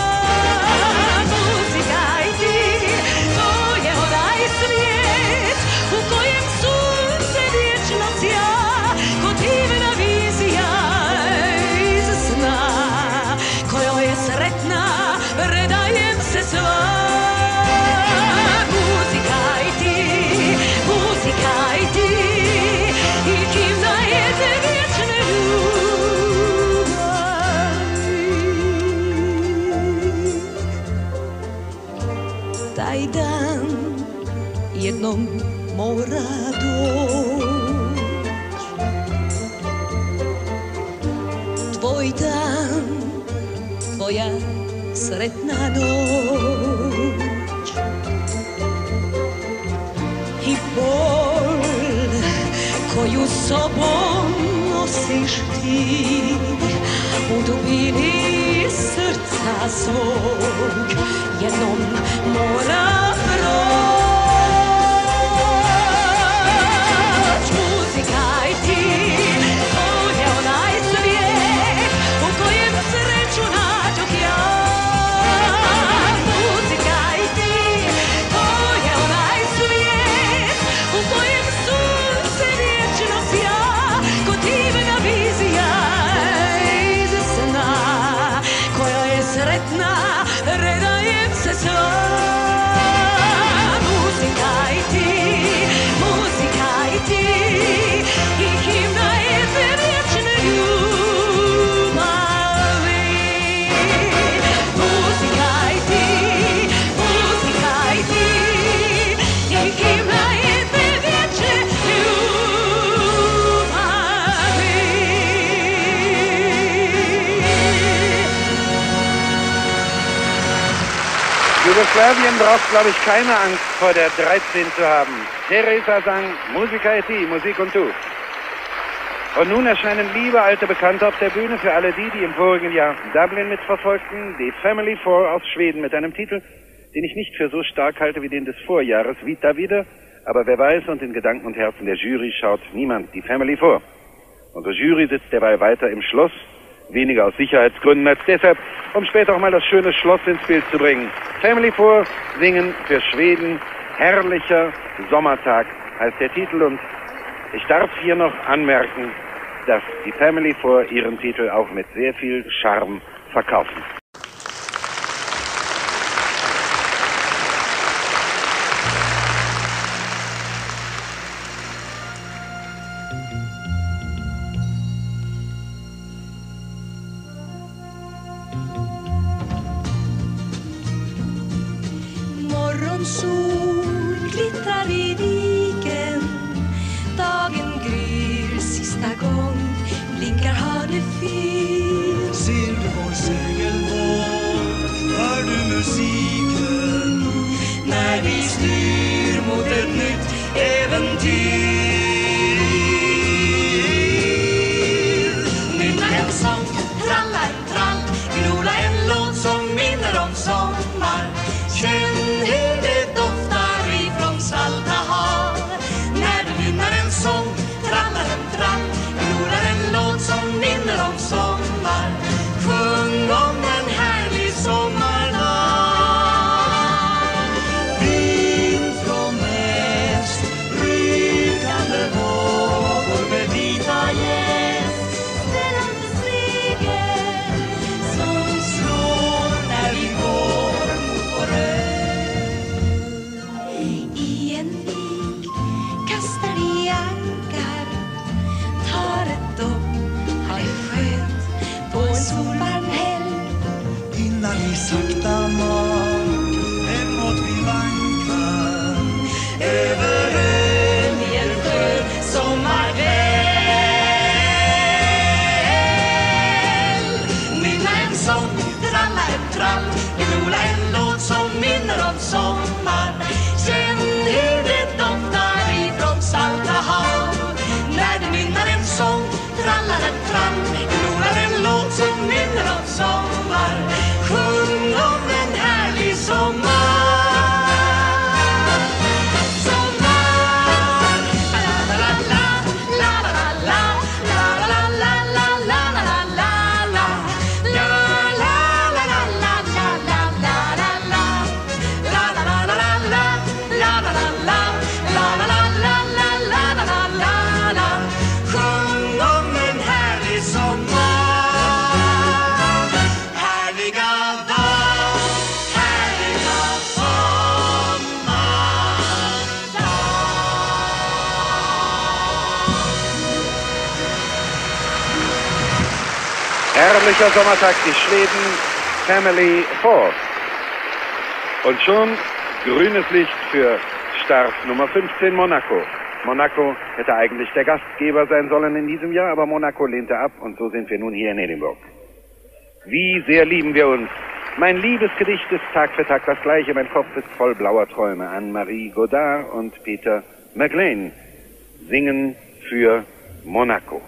Speaker 3: Muzika i ti, to je onaj svijet u kojem sunce vječno sja, ko divna vizija iz sna, kojoj je sretna, predajem se sva. Muzika i ti, muzika i ti, i himna je te vječne ljubavi. Taj dan jednom mora doć, tvoj dan, tvoja sretna noć i bol koju sobom nosiš ti u dubini srca svog jednom mora proć. Muzika i ti, to je onaj svijet u kojem sreću nađoh ja. Muzika i ti, to je onaj svijet u kojem sunce vječno sja, ko divna vizija iz sna, koja je sretna, predajem se sva. Muzika i ti, muzika i ti, i himna je te vječne ljubavi. Muzika i ti, muzika i ti, i himna je te vječne ljubavi.
Speaker 1: Jugoslawien braucht, glaube ich, keine Angst vor der 13 zu haben. Teresa sang Musica et ti, Musik und du. Und nun erscheinen liebe alte Bekannte auf der Bühne für alle die, die im vorigen Jahr Dublin mitverfolgten, die Family Four aus Schweden mit einem Titel, den ich nicht für so stark halte wie den des Vorjahres, Vita wieder, aber wer weiß, und in Gedanken und Herzen der Jury schaut niemand die Family Four. Unsere Jury sitzt derweil weiter im Schloss, weniger aus Sicherheitsgründen als deshalb, um später auch mal das schöne Schloss ins Bild zu bringen. Family Four singen für Schweden, herrlicher Sommertag heißt der Titel, und ich darf hier noch anmerken, dass die Family Four ihren Titel auch mit sehr viel Charme verkaufen.
Speaker 3: Morgonsol glittrar i viken, dagen gryr sista gång, blinkar Hanefin.
Speaker 7: Ser du vår segelbåt, hör du musiken, när vi styr mot ett nytt äventyr. Nynna en sång, tralla en trall, gnola en låt som minner om sommar. Känn hur det doftar ifrån salta hav. När du nynnar en sång, tramlar en trall, gnolar en låt som minner om sommar. Sjung om en härlig sommardag. Vind från väst, rykande vågor med vita gäss. Spelande segel som slår när vi går mot vår ö.
Speaker 3: I en vik kastar de ankar, tar ett dopp, har det skönt på en solvarm helg.
Speaker 7: Innan vi sakta mak hemåt vi vankar
Speaker 3: Över ön i en skön sommarkväll.
Speaker 7: Nynna en sång, tralla en trall, gnola en låt som minner om sommar. Känn hur det doftar ifrån salta hav. När
Speaker 1: Herrlicher Sommertag in Schweden, Family Fourth. Und schon grünes Licht für Start Nummer 15, Monaco. Monaco hätte eigentlich der Gastgeber sein sollen in diesem Jahr, aber Monaco lehnte ab und so sind wir nun hier in Edinburgh. Wie sehr lieben wir uns. Mein Liebesgedicht ist Tag für Tag das gleiche. Mein Kopf ist voll blauer Träume. Anne-Marie Godard und Peter McLean singen für Monaco.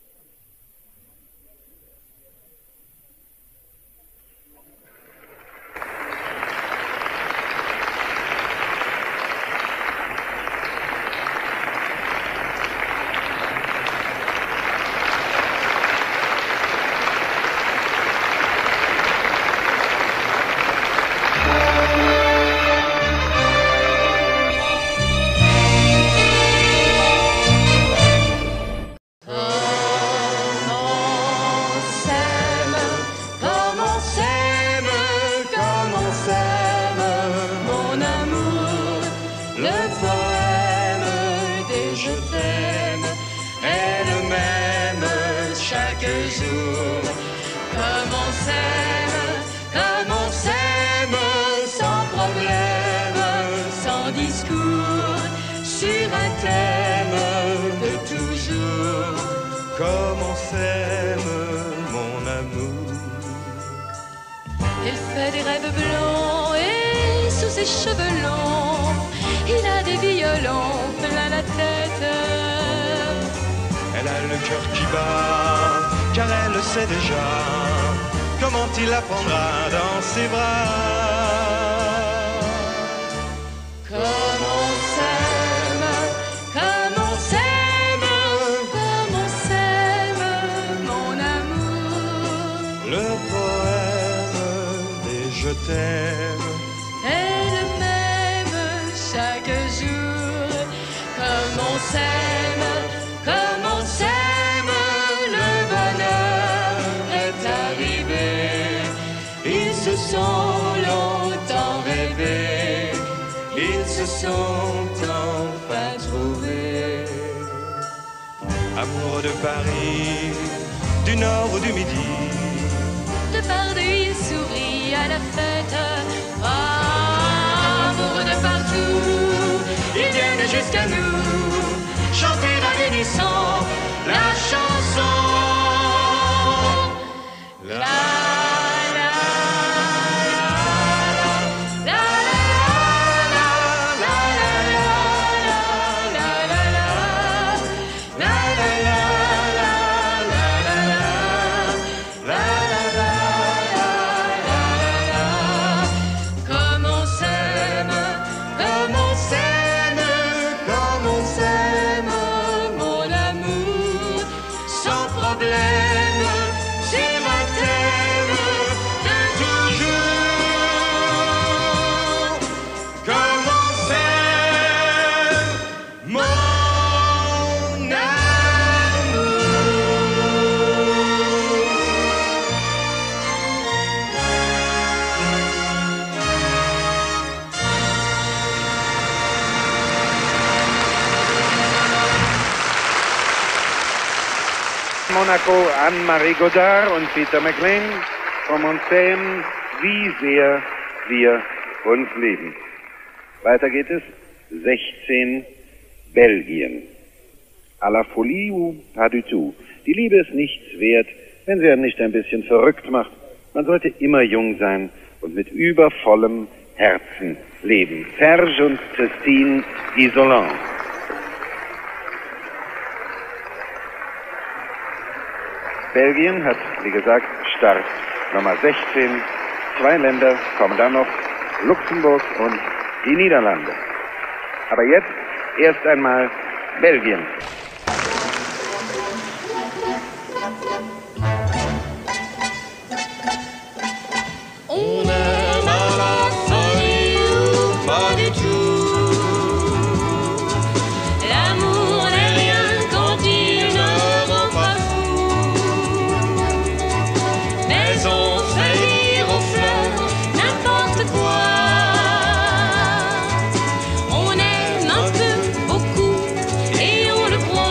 Speaker 4: Amoureux de Paris, du nord ou du midi,
Speaker 3: de Paris, il sourit à la fête. Amoureux de partout, ils viennent jusqu'à nous chanter à l'unisson la chanson.
Speaker 1: Monaco, Anne-Marie Godard und Peter McLean vom Montsem, wie sehr wir uns lieben. Weiter geht es, 16, Belgien. À la folie ou pas du tout. Die Liebe ist nichts wert, wenn sie einen nicht ein bisschen verrückt macht. Man sollte immer jung sein und mit übervollem Herzen leben. Serge und Christine Isolant. Belgien hat, wie gesagt, Start Nummer 16. 2 Länder kommen dann noch, Luxemburg und die Niederlande. Aber jetzt erst einmal Belgien.
Speaker 7: On aime à la folie ou pas du tout. L'amour n'est rien quand il ne rend pas fou. Mais on fait dire aux fleurs n'importe quoi. On aime un peu, beaucoup, et on le croit.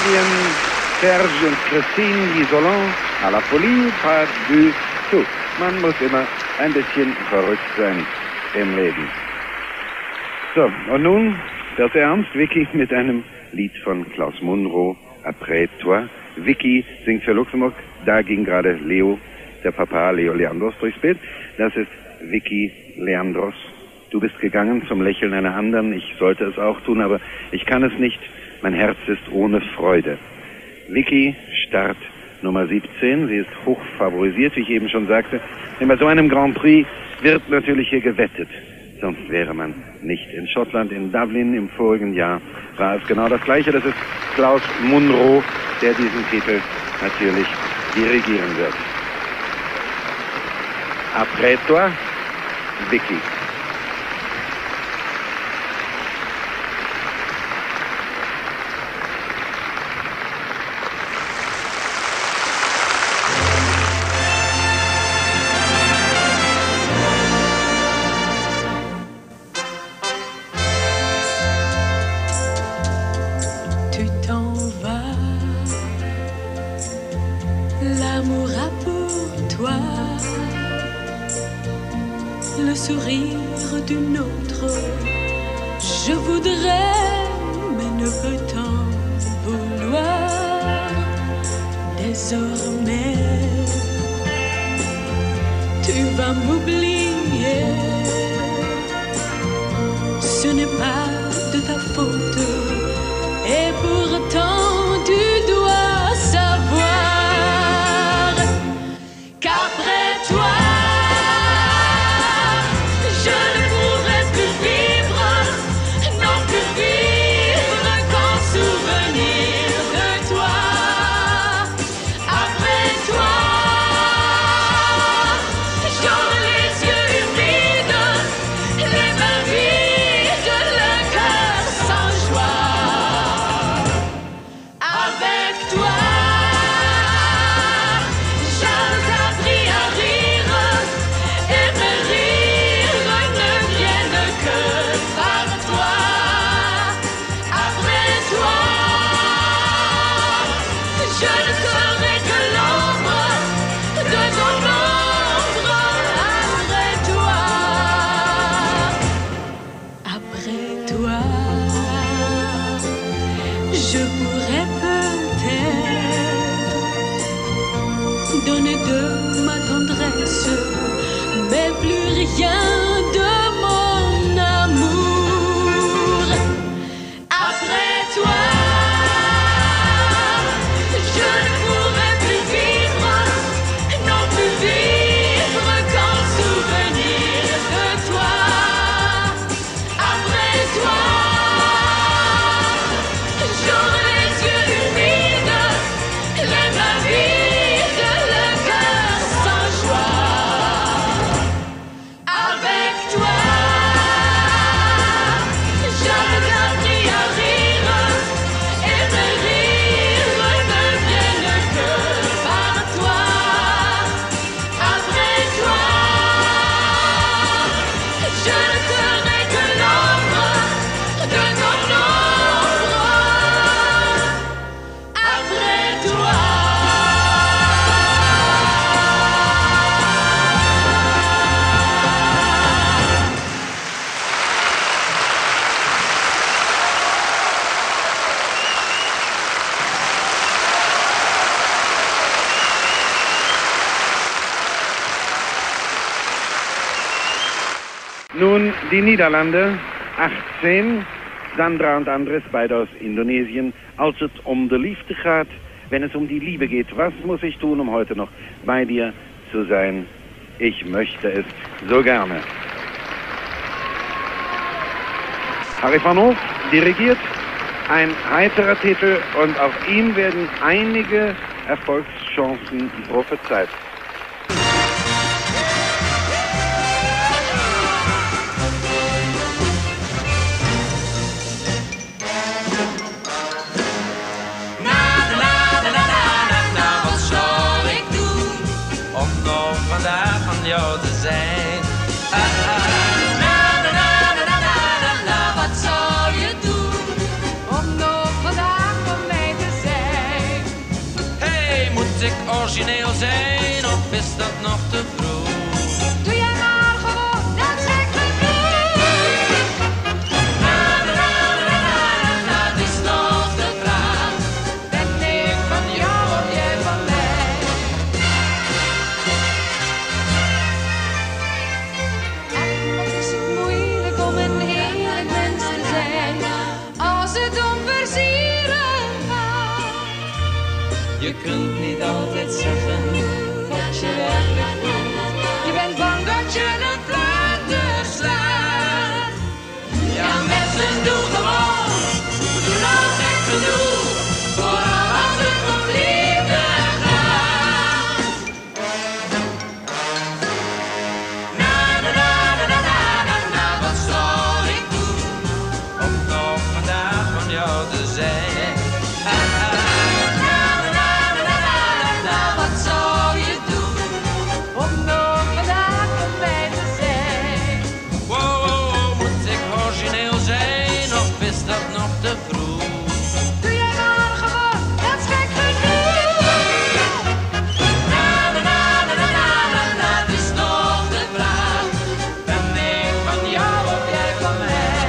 Speaker 1: Lucien, Serge und Christine Isolant, à la folie, pas du tout. Man muss immer ein bisschen verrückt sein im Leben. So, und nun das Ernst, Vicky mit einem Lied von Klaus Munro, Après toi. Vicky singt für Luxemburg, da ging gerade Leo, der Papa Leo Leandros durchs Bild. Das ist Vicky Leandros. Du bist gegangen zum Lächeln einer anderen, ich sollte es auch tun, aber ich kann es nicht, mein Herz ist ohne Freude. Vicky, Start Nummer 17, sie ist hoch favorisiert, wie ich eben schon sagte, denn bei so einem Grand Prix wird natürlich hier gewettet. Sonst wäre man nicht in Schottland, in Dublin im vorigen Jahr war es genau das Gleiche. Das ist Klaus Munro, der diesen Titel natürlich dirigieren wird. Après toi, Vicky.
Speaker 6: L'amour a pour toi le sourire d'une autre. Je voudrais, mais ne peux t'en vouloir. Désormais, tu vas m'oublier. Ce n'est pas de ta faute, et pourtant tu dois savoir qu'après toi, je ne pourrai plus vivre, non plus vivre qu'en souvenir de toi. Après toi, j'aurai les yeux humides, les mains vides, le cœur sans joie. Avec toi, j'ai appris à rire, et mes rires ne viennent que par toi. Après toi, je ne serai que l'ombre de ton ombre. Après toi, je pourrais peut-être donner de ma tendresse, mais plus rien de mon amour. Après toi, je ne pourrai plus vivre, non plus vivre qu'en souvenir de toi. Après toi, j'aurai les yeux humides, les mains vides, le cœur sans joie. Avec toi, j'ai appris à rire, et mes rires ne viennent que par toi. Après toi, je ne serai que l'ombre de ton ombre. Après toi.
Speaker 1: Nun die Niederlande, 18, Sandra und Andres, beide aus Indonesien. Als het om de liefde gaat, wenn es um die Liebe geht, was muss ich tun, um heute noch bei dir zu sein? Ich möchte es so gerne. Harry van Hoof dirigiert, ein heiterer Titel, und auf ihm werden einige Erfolgschancen prophezeit.
Speaker 5: Wat zal ik doen om nog vandaag van jou te zijn? Wat zal je doen om nog vandaag van mij te zijn?
Speaker 8: origineel zijn of is dat nog te vroeg?
Speaker 3: Doe jij maar gewoon, dat zeg ik
Speaker 8: Dat is nog de vraag. Ben ik van jou of jij van mij?
Speaker 3: Ach, wat is het moeilijk om een eerlijk mens te zijn, als het om versieren gaat.
Speaker 8: Je kunt niet altijd zeggen wat je werkelijk voelt.
Speaker 3: Je bent bang dat je een fluiter slaat.
Speaker 8: Ja, mensen doen gewoon, doen al gek genoeg, vooral als het om liefde gaat. Na na na na na na na, wat zal ik doen om nog vandaag van jou te zijn?
Speaker 3: Wat zou je doen om nog vandaag van mij te zijn?
Speaker 8: Wow, wow, wow, moet ik origineel zijn of is dat nog te vroeg?
Speaker 3: Doe jij maar gewoon, dat is gek genoeg.
Speaker 8: Na na na na na na na na, het is nog de vraag. Ben ik van jou of jij van mij?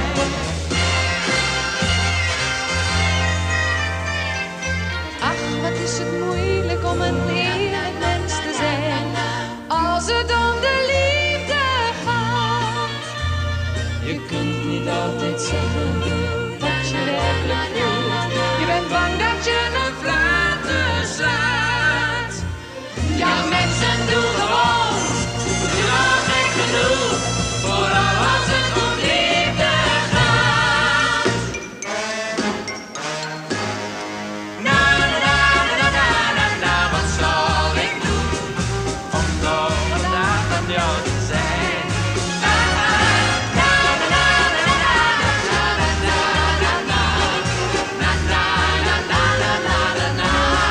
Speaker 3: Ach, wat is het moeilijk om een eerlijk mens te zijn, als het om de liefde gaat.
Speaker 8: Je kunt niet altijd zeggen wat je werkelijk voelt.
Speaker 3: Je bent bang dat je een fluiter slaat.
Speaker 8: Ja, mensen doen gewoon, doen al gek genoeg, vooral als het om liefde gaat. Na na na na na na na, wat zal ik doen om nog vandaag van jou te zijn? Na na na na na na na na na na na na na na na na na na.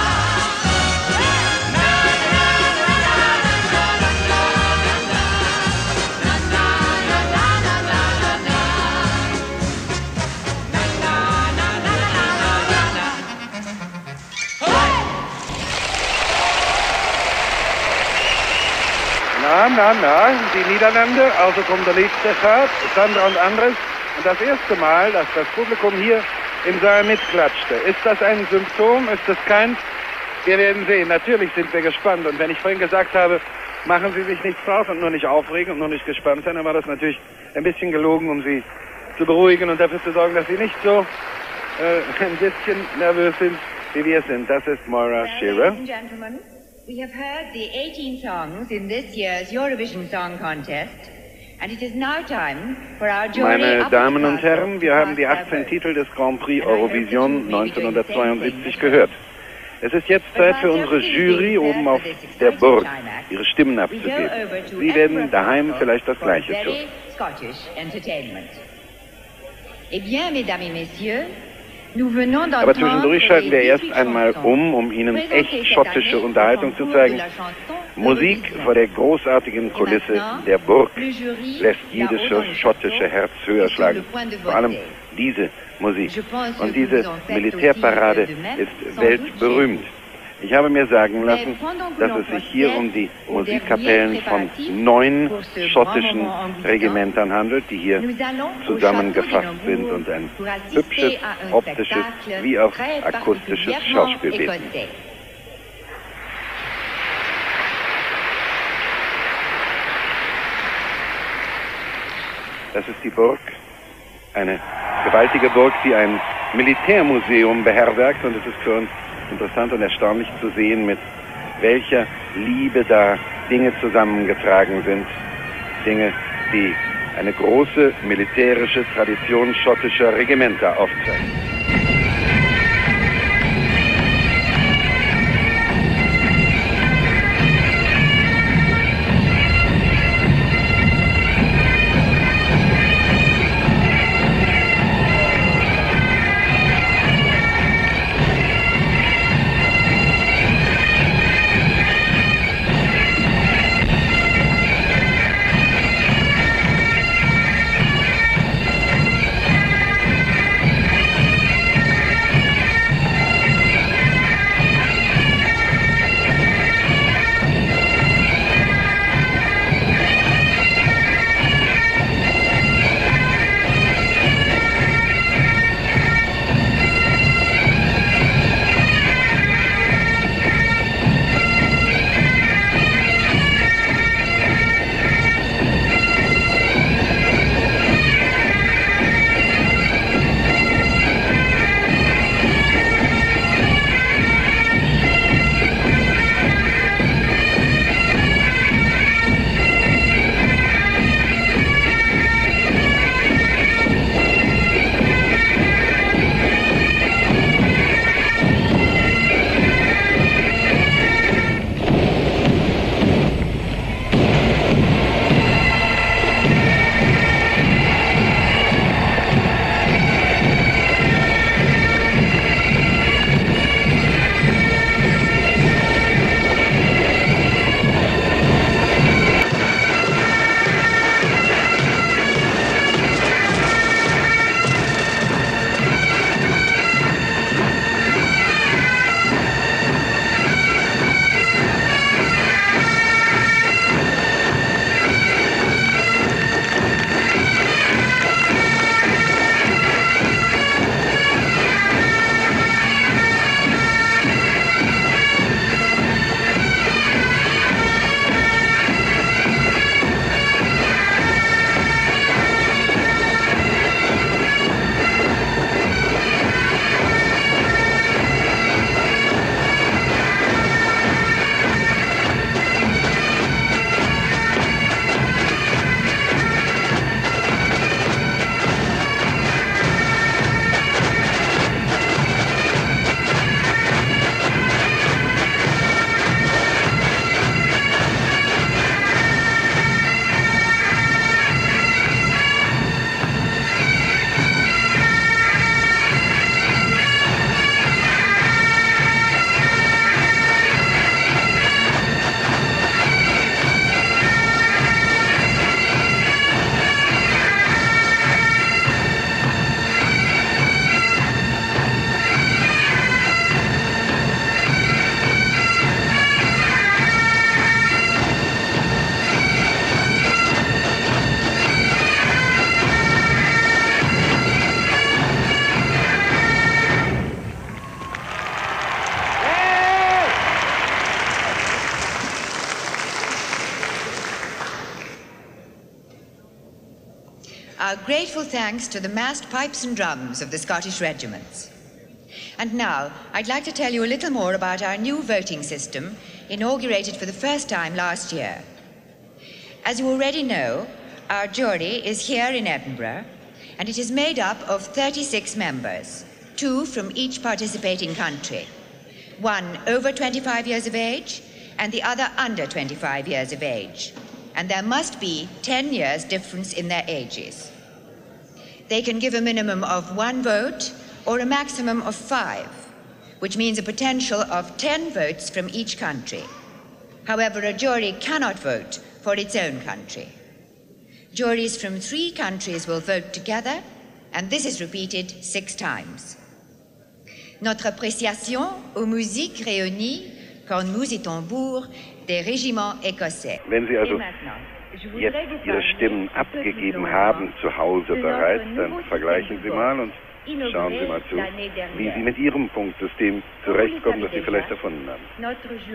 Speaker 1: Na, die Niederlande, als es um die Liebe geht, Sandra und Andres. Und das erste Mal, dass das Publikum hier im Saal mitklatschte. Ist das ein Symptom? Ist das keins? Wir werden sehen. Natürlich sind wir gespannt. Und wenn ich vorhin gesagt habe, machen Sie sich nichts drauf und nur nicht aufregen und nur nicht gespannt sein, dann war das natürlich ein bisschen gelogen, um Sie zu beruhigen und dafür zu sorgen, dass Sie nicht so ein bisschen nervös sind, wie wir sind. Das ist Moira Shearer.
Speaker 2: Ladies and gentlemen, we have heard the 18 songs in this year's Eurovision Song Contest, and it is now time for our jury.
Speaker 1: Meine Damen und Herren, wir haben die 18 Titel des Grand Prix Eurovision 1972 gehört. Es ist jetzt Zeit für unsere Jury oben auf der Burg, ihre Stimmen abzugeben. Sie werden daheim vielleicht das Gleiche tun.
Speaker 2: Scottish Entertainment. Eh bien, mesdames et messieurs, nous venons d'entendre
Speaker 1: Aber zwischendurch schalten wir erst einmal um Ihnen echt schottische Unterhaltung zu zeigen. Musik vor der großartigen Kulisse der Burg lässt jedes schottische Herz höher schlagen. Vor allem diese Musik. Und diese Militärparade ist weltberühmt. Ich habe mir sagen lassen, dass es sich hier um die Musikkapellen von 9 schottischen Regimentern handelt, die hier zusammengefasst sind und ein hübsches, optisches wie auch akustisches Schauspiel bieten. Das ist die Burg, eine gewaltige Burg, die ein Militärmuseum beherbergt, und es ist für uns interessant und erstaunlich zu sehen, mit welcher Liebe da Dinge zusammengetragen sind. Dinge, die eine große militärische Tradition schottischer Regimenter aufzeigen.
Speaker 2: Our grateful thanks to the massed pipes and drums of the Scottish regiments. And now, I'd like to tell you a little more about our new voting system, inaugurated for the first time last year. As you already know, our jury is here in Edinburgh, and it is made up of 36 members, 2 from each participating country, 1 over 25 years of age, and the other under 25 years of age. And there must be 10 years difference in their ages. They can give a minimum of 1 vote or a maximum of 5, which means a potential of 10 votes from each country. However, a jury cannot vote for its own country. Juries from 3 countries will vote together, and this is repeated 6 times. Notre appréciation aux musiques réunies, cornemuse et tambour, des régiments écossais.
Speaker 1: Wenn Sie also jetzt Ihre Stimmen abgegeben haben zu Hause bereits, dann vergleichen Sie mal und schauen Sie mal zu, wie Sie mit Ihrem Punktsystem zurechtkommen, das Sie vielleicht erfunden haben.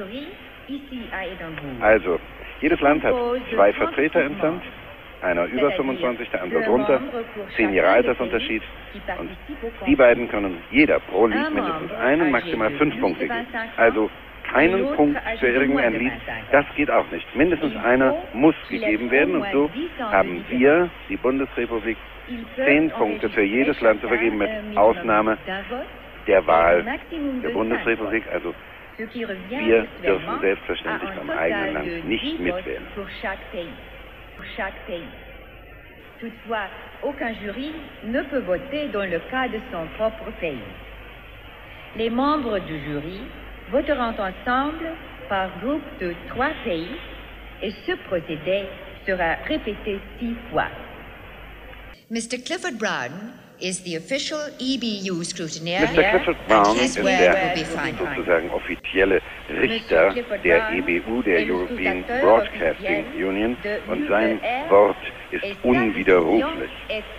Speaker 1: Also, jedes Land hat 2 Vertreter entsandt, einer über 25, der andere drunter, 10 Jahre Altersunterschied. Und die beiden können jeder pro Lied mindestens einen, maximal 5 Punkte geben. Also keinen Punkt für irgendein Lied, das geht auch nicht. Mindestens einer muss gegeben werden, und so haben wir, die Bundesrepublik, 10 Punkte für jedes Land zu vergeben, mit Ausnahme der Wahl der Bundesrepublik. Also wir dürfen selbstverständlich beim eigenen Land nicht mitwählen.
Speaker 2: Toutefois, aucun jury ne peut voter dans le cas de son propre pays. Les membres du jury voteront ensemble par groupe de 3 pays, et ce procédé sera répété 6 fois. Mr. Clifford Brown is the official EBU scrutineer.
Speaker 1: Mr. Clifford Brown ist der sozusagen offizielle Richter der EBU, der European Broadcasting Union, und sein Wort ist unwiderruflich.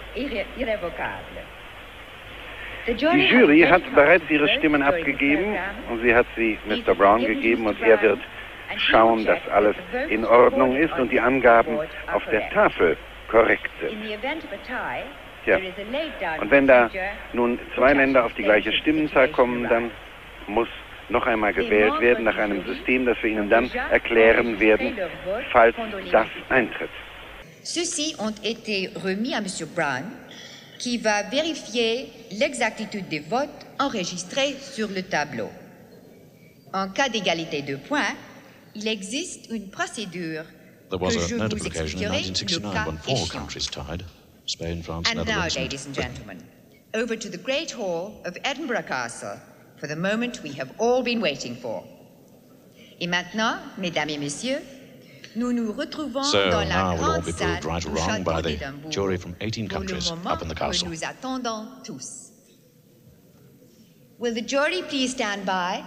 Speaker 1: Die Jury hat bereits ihre Stimmen abgegeben, und sie hat sie Mr. Brown gegeben, und er wird schauen, dass alles in Ordnung ist und die Angaben auf der Tafel korrekt sind. Ja. Und wenn da nun 2 Länder auf die gleiche Stimmenzahl kommen, dann muss noch einmal gewählt werden nach einem System, das wir Ihnen dann erklären werden, falls das eintritt.
Speaker 2: Ceux-ci ont été remis à M. Brown, qui va vérifier l'exactitude des votes enregistrés sur le tableau. En cas d'égalité de points, il existe une procédure
Speaker 9: There was
Speaker 2: que
Speaker 9: a
Speaker 2: je
Speaker 9: notable
Speaker 2: vous
Speaker 9: occasion in
Speaker 2: expliquerai le
Speaker 9: 1969
Speaker 2: cas
Speaker 9: when 4
Speaker 2: échéant.
Speaker 9: countries tied, Spain, France,
Speaker 2: And now,
Speaker 9: Netherlands,
Speaker 2: ladies and
Speaker 9: Britain.
Speaker 2: gentlemen, over to the great hall of Edinburgh Castle for the moment we have all been waiting for. Et maintenant, mesdames et messieurs, nous nous retrouvons
Speaker 9: So
Speaker 2: dans la
Speaker 9: now we'll all
Speaker 2: grande
Speaker 9: be
Speaker 2: salle
Speaker 9: proved right or
Speaker 2: du
Speaker 9: wrong by
Speaker 2: château
Speaker 9: the
Speaker 2: d'Édimbourg
Speaker 9: jury from 18
Speaker 2: pour le
Speaker 9: countries
Speaker 2: moment
Speaker 9: up in the castle.
Speaker 2: que nous attendons tous. Will the jury please stand by?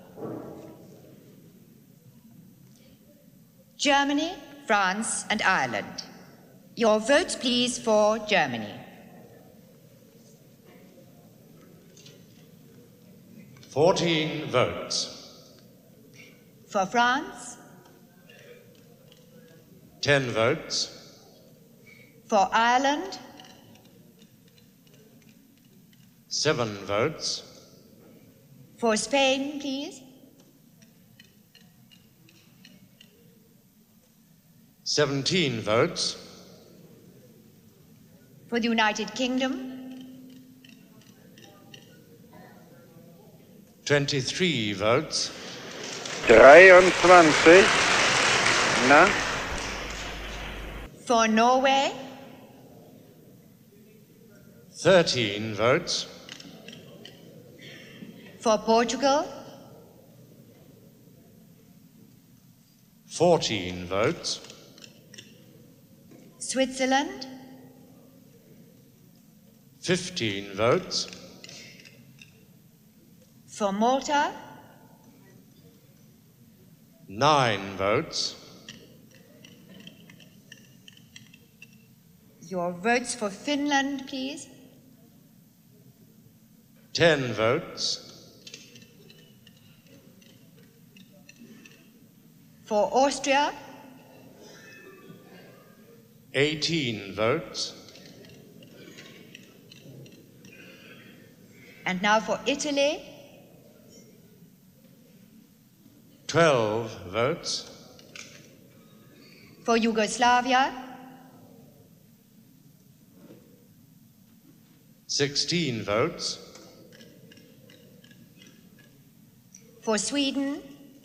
Speaker 2: Germany, France, and Ireland. Your votes, please, for Germany.
Speaker 10: 14 votes.
Speaker 2: For France,
Speaker 10: 10 votes.
Speaker 2: for Ireland,
Speaker 10: 7 votes.
Speaker 2: for Spain, please,
Speaker 10: 17 votes.
Speaker 2: for the United Kingdom,
Speaker 10: 23 votes.
Speaker 1: 23, na?
Speaker 2: for Norway,
Speaker 10: 13 votes.
Speaker 2: for Portugal,
Speaker 10: 14 votes.
Speaker 2: Switzerland,
Speaker 10: 15 votes.
Speaker 2: for Malta,
Speaker 10: 9 votes.
Speaker 2: your votes for Finland, please,
Speaker 10: 10 votes.
Speaker 2: for Austria,
Speaker 10: 18 votes.
Speaker 2: And now for Italy.
Speaker 10: 12 votes.
Speaker 2: For Yugoslavia.
Speaker 10: 16 votes.
Speaker 2: For Sweden.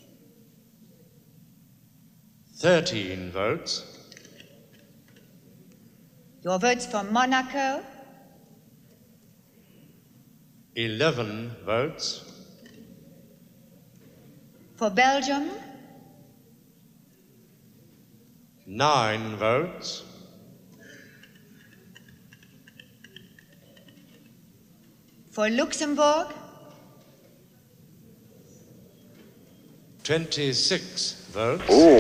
Speaker 10: 13 votes.
Speaker 2: Your votes for Monaco.
Speaker 10: 11 votes.
Speaker 2: For Belgium.
Speaker 10: 9 votes.
Speaker 2: For Luxembourg.
Speaker 10: 26 votes.
Speaker 1: Oh.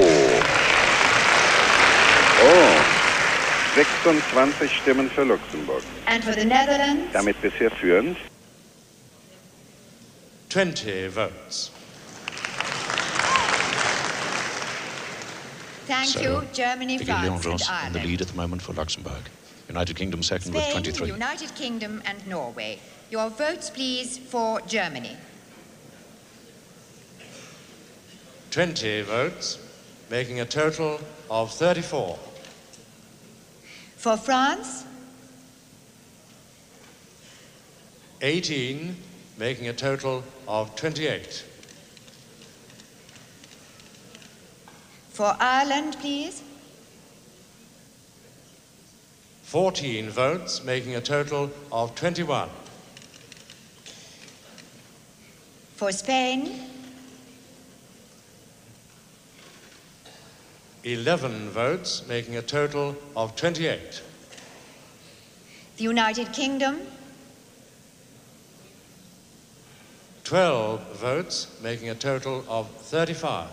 Speaker 1: 26 Stimmen für Luxemburg.
Speaker 2: And for the Netherlands.
Speaker 1: Damit bisher führend.
Speaker 10: 20 votes.
Speaker 2: Thank
Speaker 9: So,
Speaker 2: you, Germany,
Speaker 9: Vicky Leon
Speaker 2: France, and
Speaker 9: Ross in the
Speaker 2: Ireland.
Speaker 9: lead at the moment for Luxembourg. United Kingdom second with
Speaker 2: Spain,
Speaker 9: 23.
Speaker 2: United Kingdom, and Norway. Your votes, please, for Germany.
Speaker 10: 20 votes, making a total of 34.
Speaker 2: For France.
Speaker 10: 18, making a total of 28.
Speaker 2: For Ireland, please.
Speaker 10: 14 votes, making a total of 21.
Speaker 2: For Spain.
Speaker 10: 11 votes, making a total of 28.
Speaker 2: The United Kingdom.
Speaker 10: 12 votes, making a total of 35.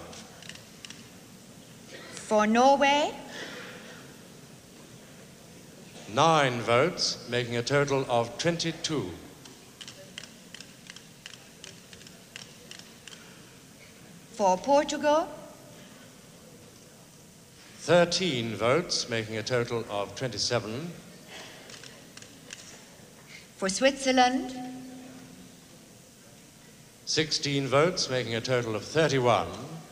Speaker 2: For Norway.
Speaker 10: 9 votes, making a total of 22.
Speaker 2: For Portugal.
Speaker 10: 13 votes, making a total of 27.
Speaker 2: For Switzerland.
Speaker 10: 16 votes, making a total of 31.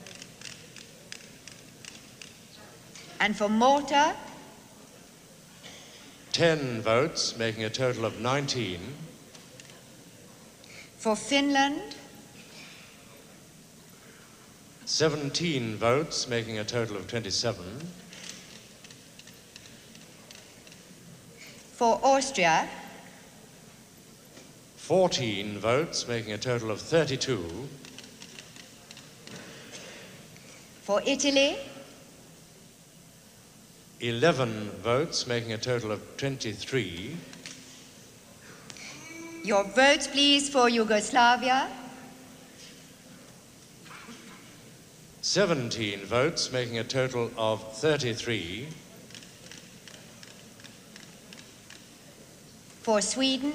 Speaker 2: And for Malta.
Speaker 10: 10 votes, making a total of 19.
Speaker 2: For Finland.
Speaker 10: 17 votes, making a total of 27.
Speaker 2: For Austria.
Speaker 10: 14 votes, making a total of 32.
Speaker 2: For Italy.
Speaker 10: 11 votes, making a total of 23.
Speaker 2: Your votes, please, for Yugoslavia.
Speaker 10: 17 votes, making a total of 33.
Speaker 2: For Sweden.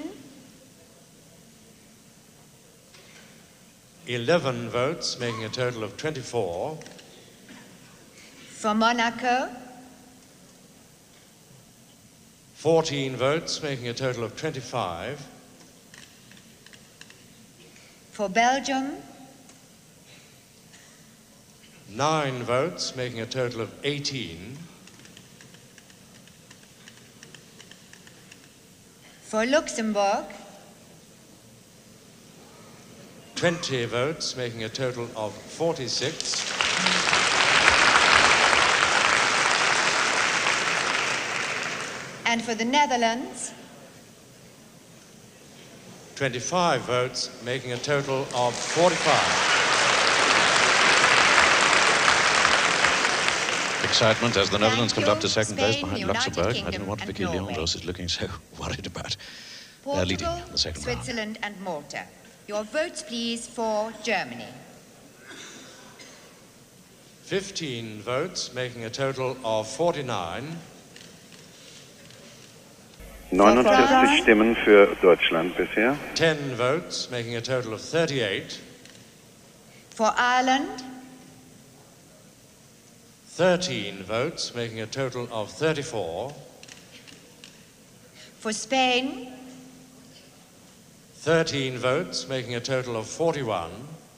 Speaker 10: 11 votes, making a total of 24.
Speaker 2: For Monaco.
Speaker 10: 14 votes, making a total of 25.
Speaker 2: For Belgium.
Speaker 10: 9 votes, making a total of 18.
Speaker 2: For Luxembourg.
Speaker 10: 20 votes, making a total of 46.
Speaker 2: And for the Netherlands.
Speaker 10: 25 votes, making a total of 45.
Speaker 9: Excitement as the Netherlands comes up to second place
Speaker 2: Spain,
Speaker 9: behind
Speaker 2: United
Speaker 9: Luxembourg. I don't
Speaker 2: Kingdom
Speaker 9: know what
Speaker 2: and
Speaker 9: Vicky
Speaker 2: Norway.
Speaker 9: Leandros is looking so worried about. They're leading
Speaker 2: Portugal,
Speaker 9: the second round.
Speaker 2: Switzerland, and Malta. Your votes, please, for Germany.
Speaker 10: 15 votes, making a total of 49.
Speaker 1: 49 Stimmen für Deutschland bisher.
Speaker 10: 10 votes, making a total of 38.
Speaker 2: For Ireland.
Speaker 10: 13 votes, making a total of 34.
Speaker 2: For Spain.
Speaker 10: 13 votes, making a total of 41.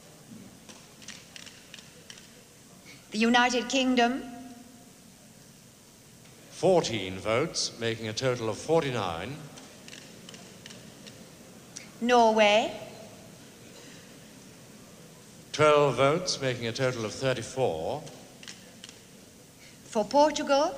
Speaker 2: The United Kingdom,
Speaker 10: 14 votes, making a total of 49.
Speaker 2: Norway,
Speaker 10: 12 votes, making a total of 34.
Speaker 2: for Portugal,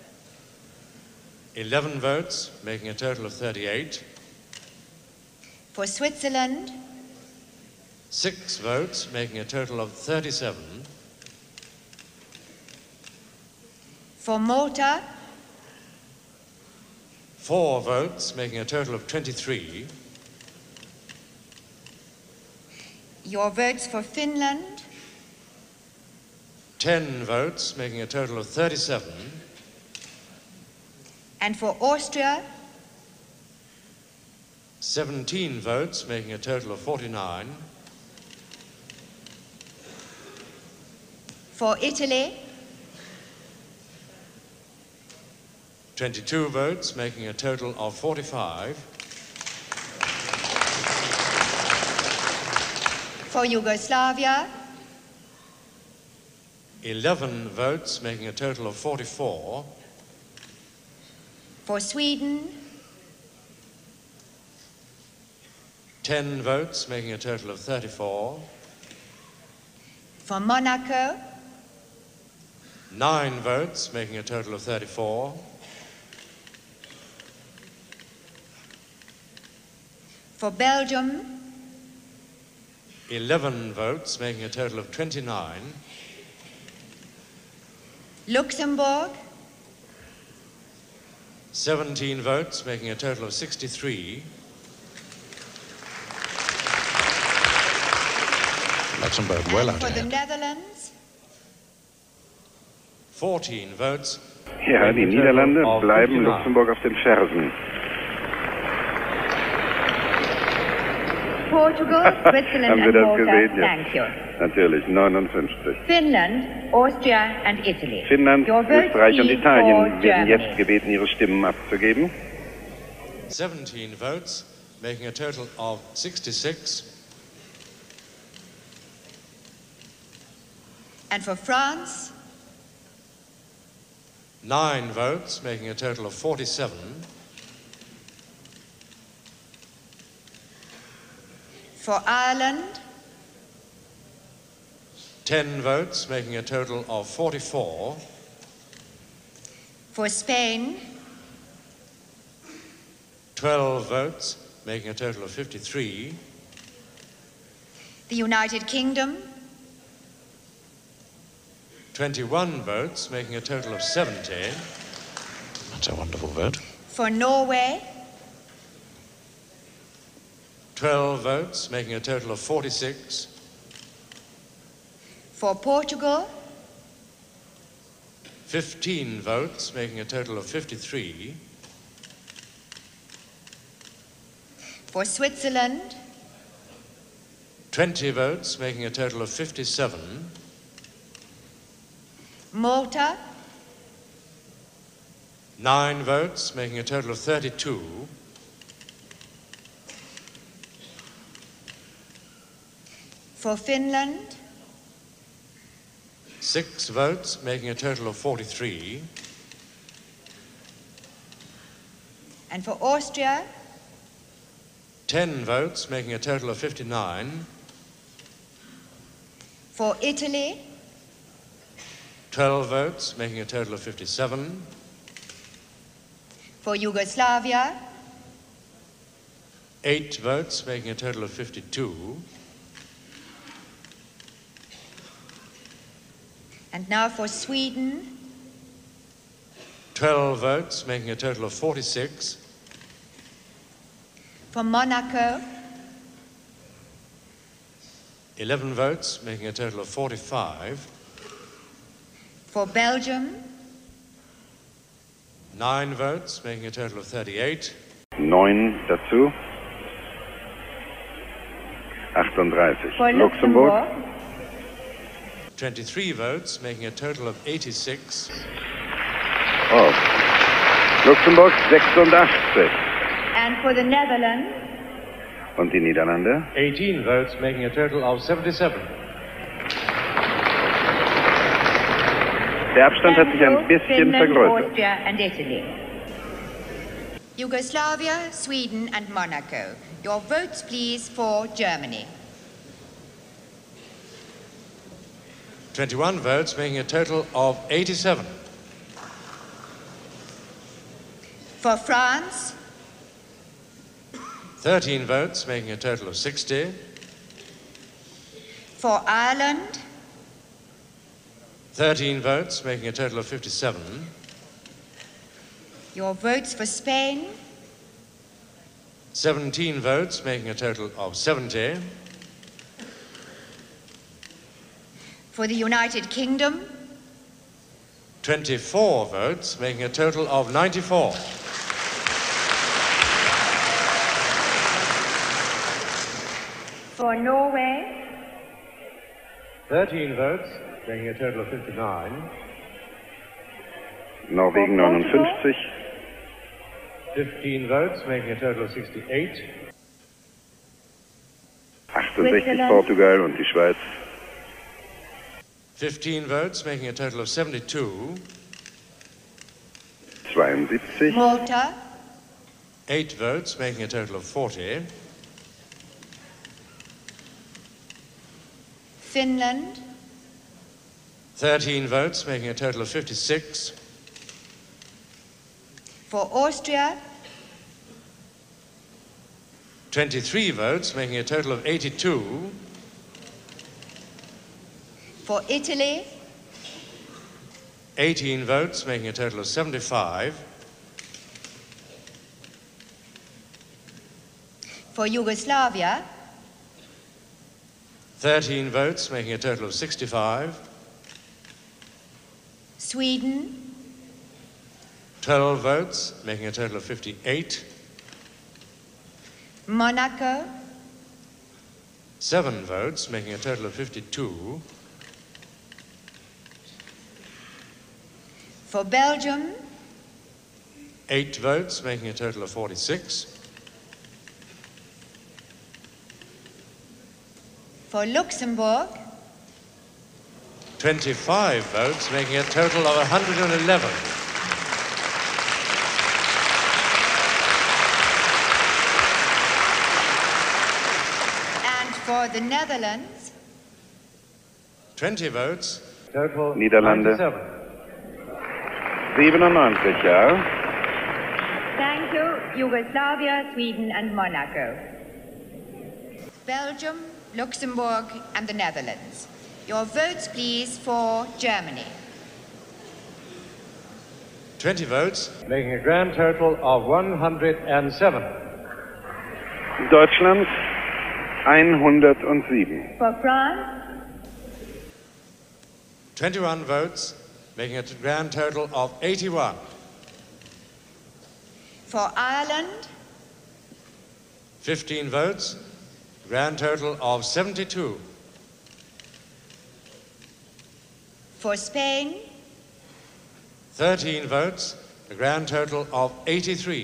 Speaker 10: 11 votes, making a total of 38.
Speaker 2: for Switzerland,
Speaker 10: 6 votes, making a total of 37.
Speaker 2: for Malta,
Speaker 10: 4 votes, making a total of 23.
Speaker 2: your votes for Finland,
Speaker 10: 10 votes, making a total of 37.
Speaker 2: and for Austria,
Speaker 10: 17 votes, making a total of 49.
Speaker 2: for Italy,
Speaker 10: 22 votes, making a total of 45.
Speaker 2: for Yugoslavia,
Speaker 10: 11 votes, making a total of 44.
Speaker 2: for Sweden,
Speaker 10: 10 votes, making a total of 34.
Speaker 2: for Monaco,
Speaker 10: 9 votes, making a total of 34.
Speaker 2: for Belgium,
Speaker 10: 11 votes, making a total of 29.
Speaker 2: Luxembourg,
Speaker 10: 17 votes, making a total of 63.
Speaker 9: Luxembourg well out
Speaker 2: for the
Speaker 9: ahead.
Speaker 2: Netherlands,
Speaker 10: 14 votes.
Speaker 1: Ja, die Niederlande bleiben Luxemburg auf den Fersen.
Speaker 2: Portugal, Switzerland
Speaker 1: Haben Sie
Speaker 2: and
Speaker 1: das
Speaker 2: Malta,
Speaker 1: gesehen? Ja.
Speaker 2: thank you.
Speaker 1: Natürlich, 59.
Speaker 2: Finland, Austria and Italy.
Speaker 1: Finnland,
Speaker 2: Your votes
Speaker 1: Österreich und
Speaker 2: please
Speaker 1: Italien
Speaker 2: for
Speaker 1: werden
Speaker 2: Germany.
Speaker 1: jetzt gebeten, ihre Stimmen abzugeben.
Speaker 10: 17 votes, making a total of 66.
Speaker 2: And for France,
Speaker 10: 9 votes, making a total of 47.
Speaker 2: for Ireland,
Speaker 10: 10 votes, making a total of 44.
Speaker 2: for Spain,
Speaker 10: 12 votes, making a total of 53.
Speaker 2: the United Kingdom,
Speaker 10: 21 votes, making a total of 70.
Speaker 9: That's a wonderful vote.
Speaker 2: for Norway,
Speaker 10: 12 votes, making a total of 46.
Speaker 2: for Portugal,
Speaker 10: 15 votes, making a total of 53.
Speaker 2: for Switzerland,
Speaker 10: 20 votes, making a total of 57.
Speaker 2: Malta,
Speaker 10: 9 votes, making a total of 32.
Speaker 2: for Finland,
Speaker 10: 6 votes, making a total of 43.
Speaker 2: and for Austria,
Speaker 10: 10 votes, making a total of 59.
Speaker 2: for Italy,
Speaker 10: 12 votes, making a total of 57.
Speaker 2: for Yugoslavia,
Speaker 10: 8 votes, making a total of 52.
Speaker 2: and now for Sweden,
Speaker 10: 12 votes, making a total of 46.
Speaker 2: for Monaco,
Speaker 10: 11 votes, making a total of 45.
Speaker 2: for Belgium,
Speaker 10: 9 votes, making a total of 38.
Speaker 1: 9 dazu. 38.
Speaker 2: for
Speaker 1: Luxemburg.
Speaker 2: Luxembourg,
Speaker 10: 23 votes, making a total of 86.
Speaker 1: Oh. Luxemburg 86.
Speaker 2: and for the Netherlands,
Speaker 1: Und die Niederlande?
Speaker 10: 18 votes, making a total of 77.
Speaker 1: Der Abstand hat sich ein bisschen
Speaker 2: Finland,
Speaker 1: vergrößert.
Speaker 2: Austria and Italy. Yugoslavia, Sweden and Monaco. Your votes, please, for Germany.
Speaker 10: 21 votes, making a total of 87.
Speaker 2: For France,
Speaker 10: 13 votes, making a total of 60.
Speaker 2: for Ireland,
Speaker 10: 13 votes, making a total of 57.
Speaker 2: your votes for Spain,
Speaker 10: 17 votes, making a total of 70.
Speaker 2: for the United Kingdom,
Speaker 10: 24 votes, making a total of 94.
Speaker 2: for Norway,
Speaker 10: 13 votes, making a total of 59.
Speaker 1: Norwegen 59.
Speaker 10: 15 votes, making a total of 68.
Speaker 1: 68 Portugal und die Schweiz.
Speaker 10: 15 votes, making a total of 72.
Speaker 1: 72.
Speaker 2: Malta,
Speaker 10: 8 votes, making a total of 40.
Speaker 2: Finland,
Speaker 10: 13 votes, making a total of 56.
Speaker 2: for Austria,
Speaker 10: 23 votes, making a total of 82.
Speaker 2: for Italy,
Speaker 10: 18 votes, making a total of 75.
Speaker 2: for Yugoslavia,
Speaker 10: 13 votes, making a total of 65.
Speaker 2: Sweden,
Speaker 10: 12 votes, making a total of 58.
Speaker 2: Monaco,
Speaker 10: 7 votes, making a total of 52.
Speaker 2: for Belgium,
Speaker 10: 8 votes, making a total of 46.
Speaker 2: for Luxembourg,
Speaker 10: 25 votes, making a total of 111.
Speaker 2: and for the Netherlands,
Speaker 10: 20 votes, total
Speaker 1: Niederlande.
Speaker 10: 97.
Speaker 1: 97, ja.
Speaker 2: thank you, Yugoslavia, Sweden and Monaco. Belgium, Luxembourg and the Netherlands. Your votes, please, for Germany.
Speaker 10: 20 votes, making a grand total of 107.
Speaker 1: Deutschland 107.
Speaker 2: For France,
Speaker 10: 21 votes, making a grand total of 81.
Speaker 2: for Ireland,
Speaker 10: 15 votes, grand total of 72.
Speaker 2: for Spain,
Speaker 10: 13 votes, a grand total of 83.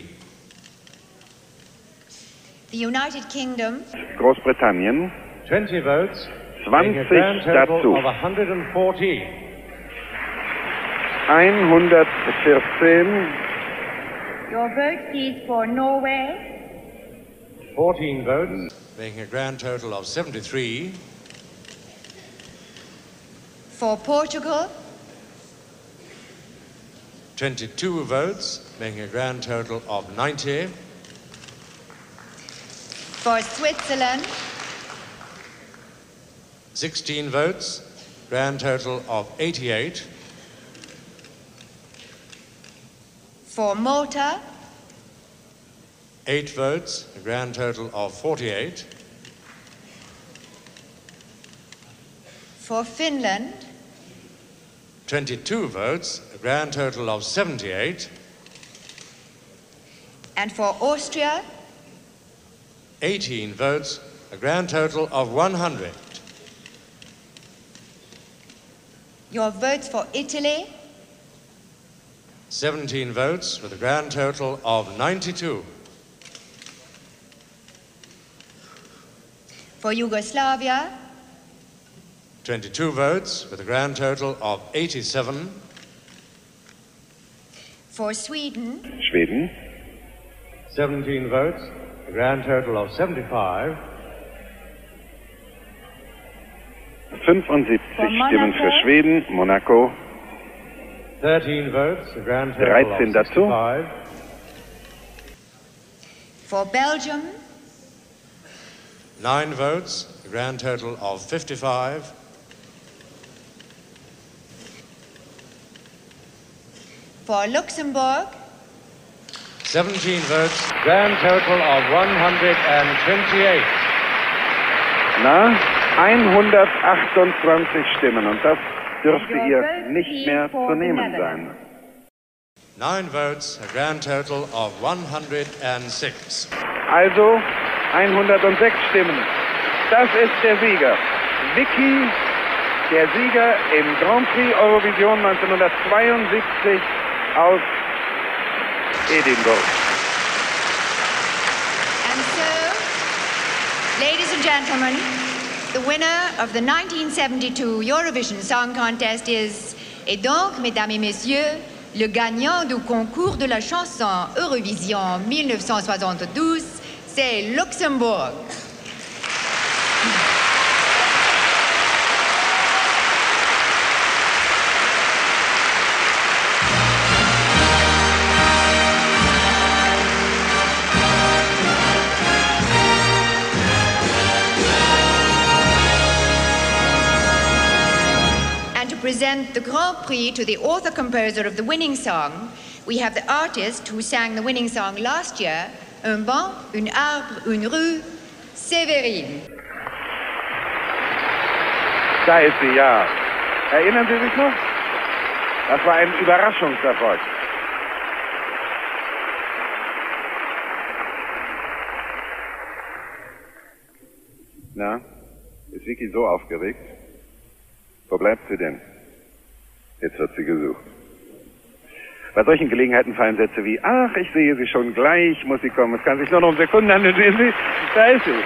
Speaker 2: the United Kingdom,
Speaker 1: Großbritannien
Speaker 10: 20 votes, making a
Speaker 1: 20
Speaker 10: grand total
Speaker 1: dazu.
Speaker 10: of 114.
Speaker 1: 114.
Speaker 2: your votes, please, for Norway,
Speaker 10: 14 votes, making a grand total of 73.
Speaker 2: for Portugal,
Speaker 10: 22 votes, making a grand total of 90.
Speaker 2: for Switzerland,
Speaker 10: 16 votes, grand total of 88.
Speaker 2: for Malta,
Speaker 10: 8 votes, a grand total of 48.
Speaker 2: for Finland,
Speaker 10: 22 votes, a grand total of 78.
Speaker 2: and for Austria,
Speaker 10: 18 votes, a grand total of 100.
Speaker 2: your votes for Italy,
Speaker 10: 17 votes with a grand total of 92.
Speaker 2: For Yugoslavia,
Speaker 10: 22 votes with a grand total of 87.
Speaker 2: for Sweden,
Speaker 1: Schweden,
Speaker 10: 17 votes, a grand total of 75.
Speaker 1: 75 Stimmen für Schweden, Monaco,
Speaker 10: 13 votes, a grand total
Speaker 1: 13
Speaker 10: of
Speaker 1: dazu.
Speaker 10: 65.
Speaker 2: for Belgium,
Speaker 10: 9 votes, a grand total of 55.
Speaker 2: for Luxembourg,
Speaker 10: 17 votes, grand total of 128.
Speaker 1: Na, 128 Stimmen und das dürfte ihr nicht mehr zu nehmen sein.
Speaker 10: 9 votes, a grand total of 106.
Speaker 1: Also 106 Stimmen. Das ist der Sieger. Vicky, der Sieger im Grand Prix Eurovision 1972 aus Edinburgh.
Speaker 2: and so, ladies and gentlemen, the winner of the 1972 Eurovision Song Contest is, et donc, mesdames et messieurs, le gagnant du concours de la chanson Eurovision 1972, c'est Luxembourg. And to present the Grand Prix to the author-composer of the winning song, we have the artist who sang the winning song last year, Un banc, un arbre, une rue, Séverine.
Speaker 1: Da ist sie, ja. Erinnern Sie sich noch? Das war ein Überraschungserfolg. Na, ist Vicky so aufgeregt? Wo bleibt sie denn? Jetzt wird sie gesucht. Bei solchen Gelegenheiten fallen Sätze wie, ach, ich sehe sie schon, gleich muss sie kommen. Es kann sich nur noch um Sekunden handeln. Sehen Sie, da ist sie.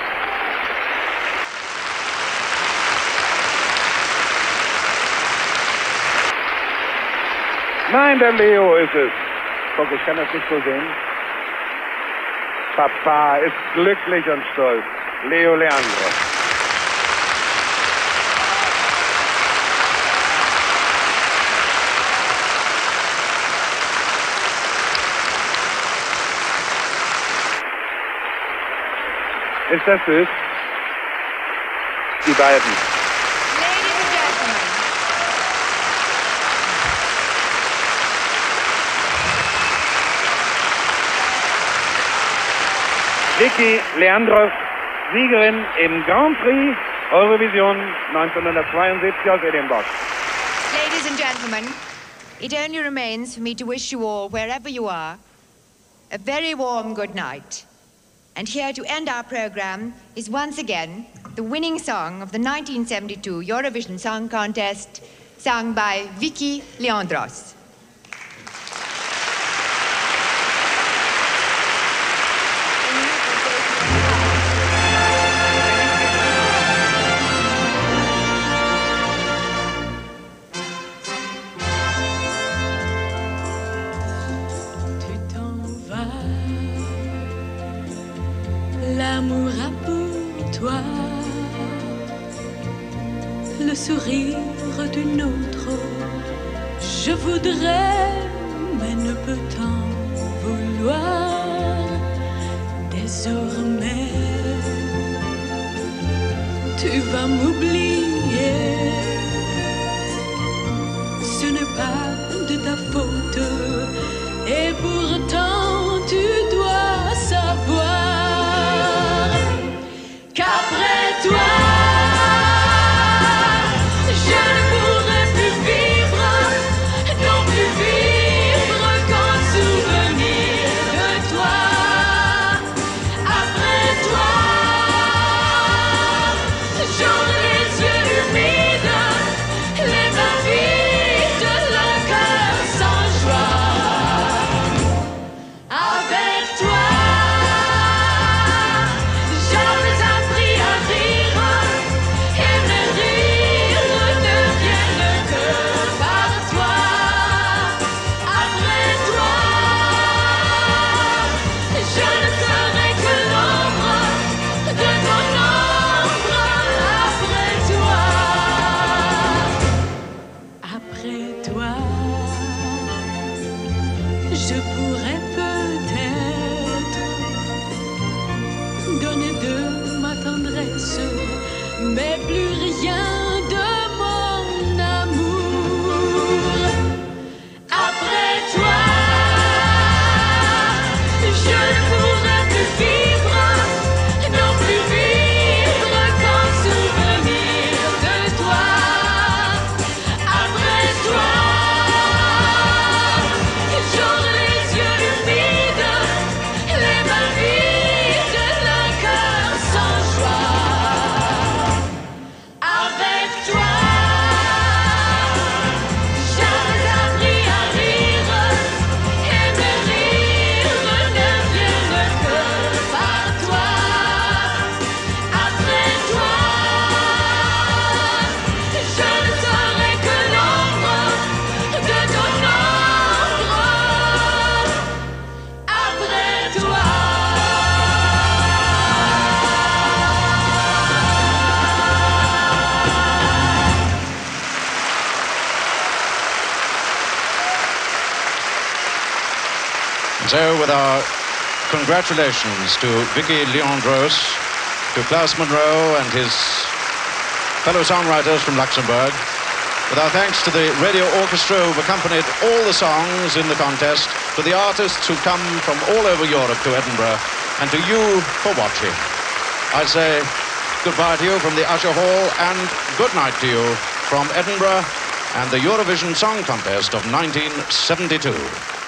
Speaker 1: Nein, der Leo ist es. Guck, ich kann das nicht so sehen. Papa ist glücklich und stolz. Leo Leandro. Ist das süß? Die beiden.
Speaker 2: Ladies and gentlemen,
Speaker 1: Vicky Leandros, Siegerin im Grand Prix Eurovision 1972 aus Edinburgh.
Speaker 2: ladies and gentlemen, it only remains for me to wish you all, wherever you are, a very warm good night. And here to end our program is once again the winning song of the 1972 Eurovision Song Contest, sung by Vicky Leandros.
Speaker 6: Tu t'en vas, l'amour a pour toi le sourire d'une autre. Je voudrais, mais ne peux t'en vouloir désormais. Tu vas m'oublier, ce n'est pas de ta faute. Et pourtant tu dois savoir qu'après toi je ne pourrai plus vivre, non plus vivre qu'en souvenir de toi. Après toi j'aurai les yeux humides
Speaker 3: tendresse, mais plus rien de mon amour. Après toi, je ne pourrai plus vivre, non plus vivre qu'en souvenir de toi. Après toi, j'aurai les yeux humides, les mains vides, le cœur sans joie. Avec toi, j'avais appris à rire, et mes rires ne viennent que par toi. Après toi, je ne serai que l'ombre de ton ombre. Après toi.
Speaker 9: So, with our congratulations to Vicky Leandros, to Klaus Monroe and his fellow songwriters from Luxembourg, with our thanks to the radio orchestra who've accompanied all the songs in the contest, to the artists who come from all over Europe to Edinburgh, and to you for watching. I say goodbye to you from the Usher Hall and good night to you from Edinburgh and the Eurovision Song Contest of 1972.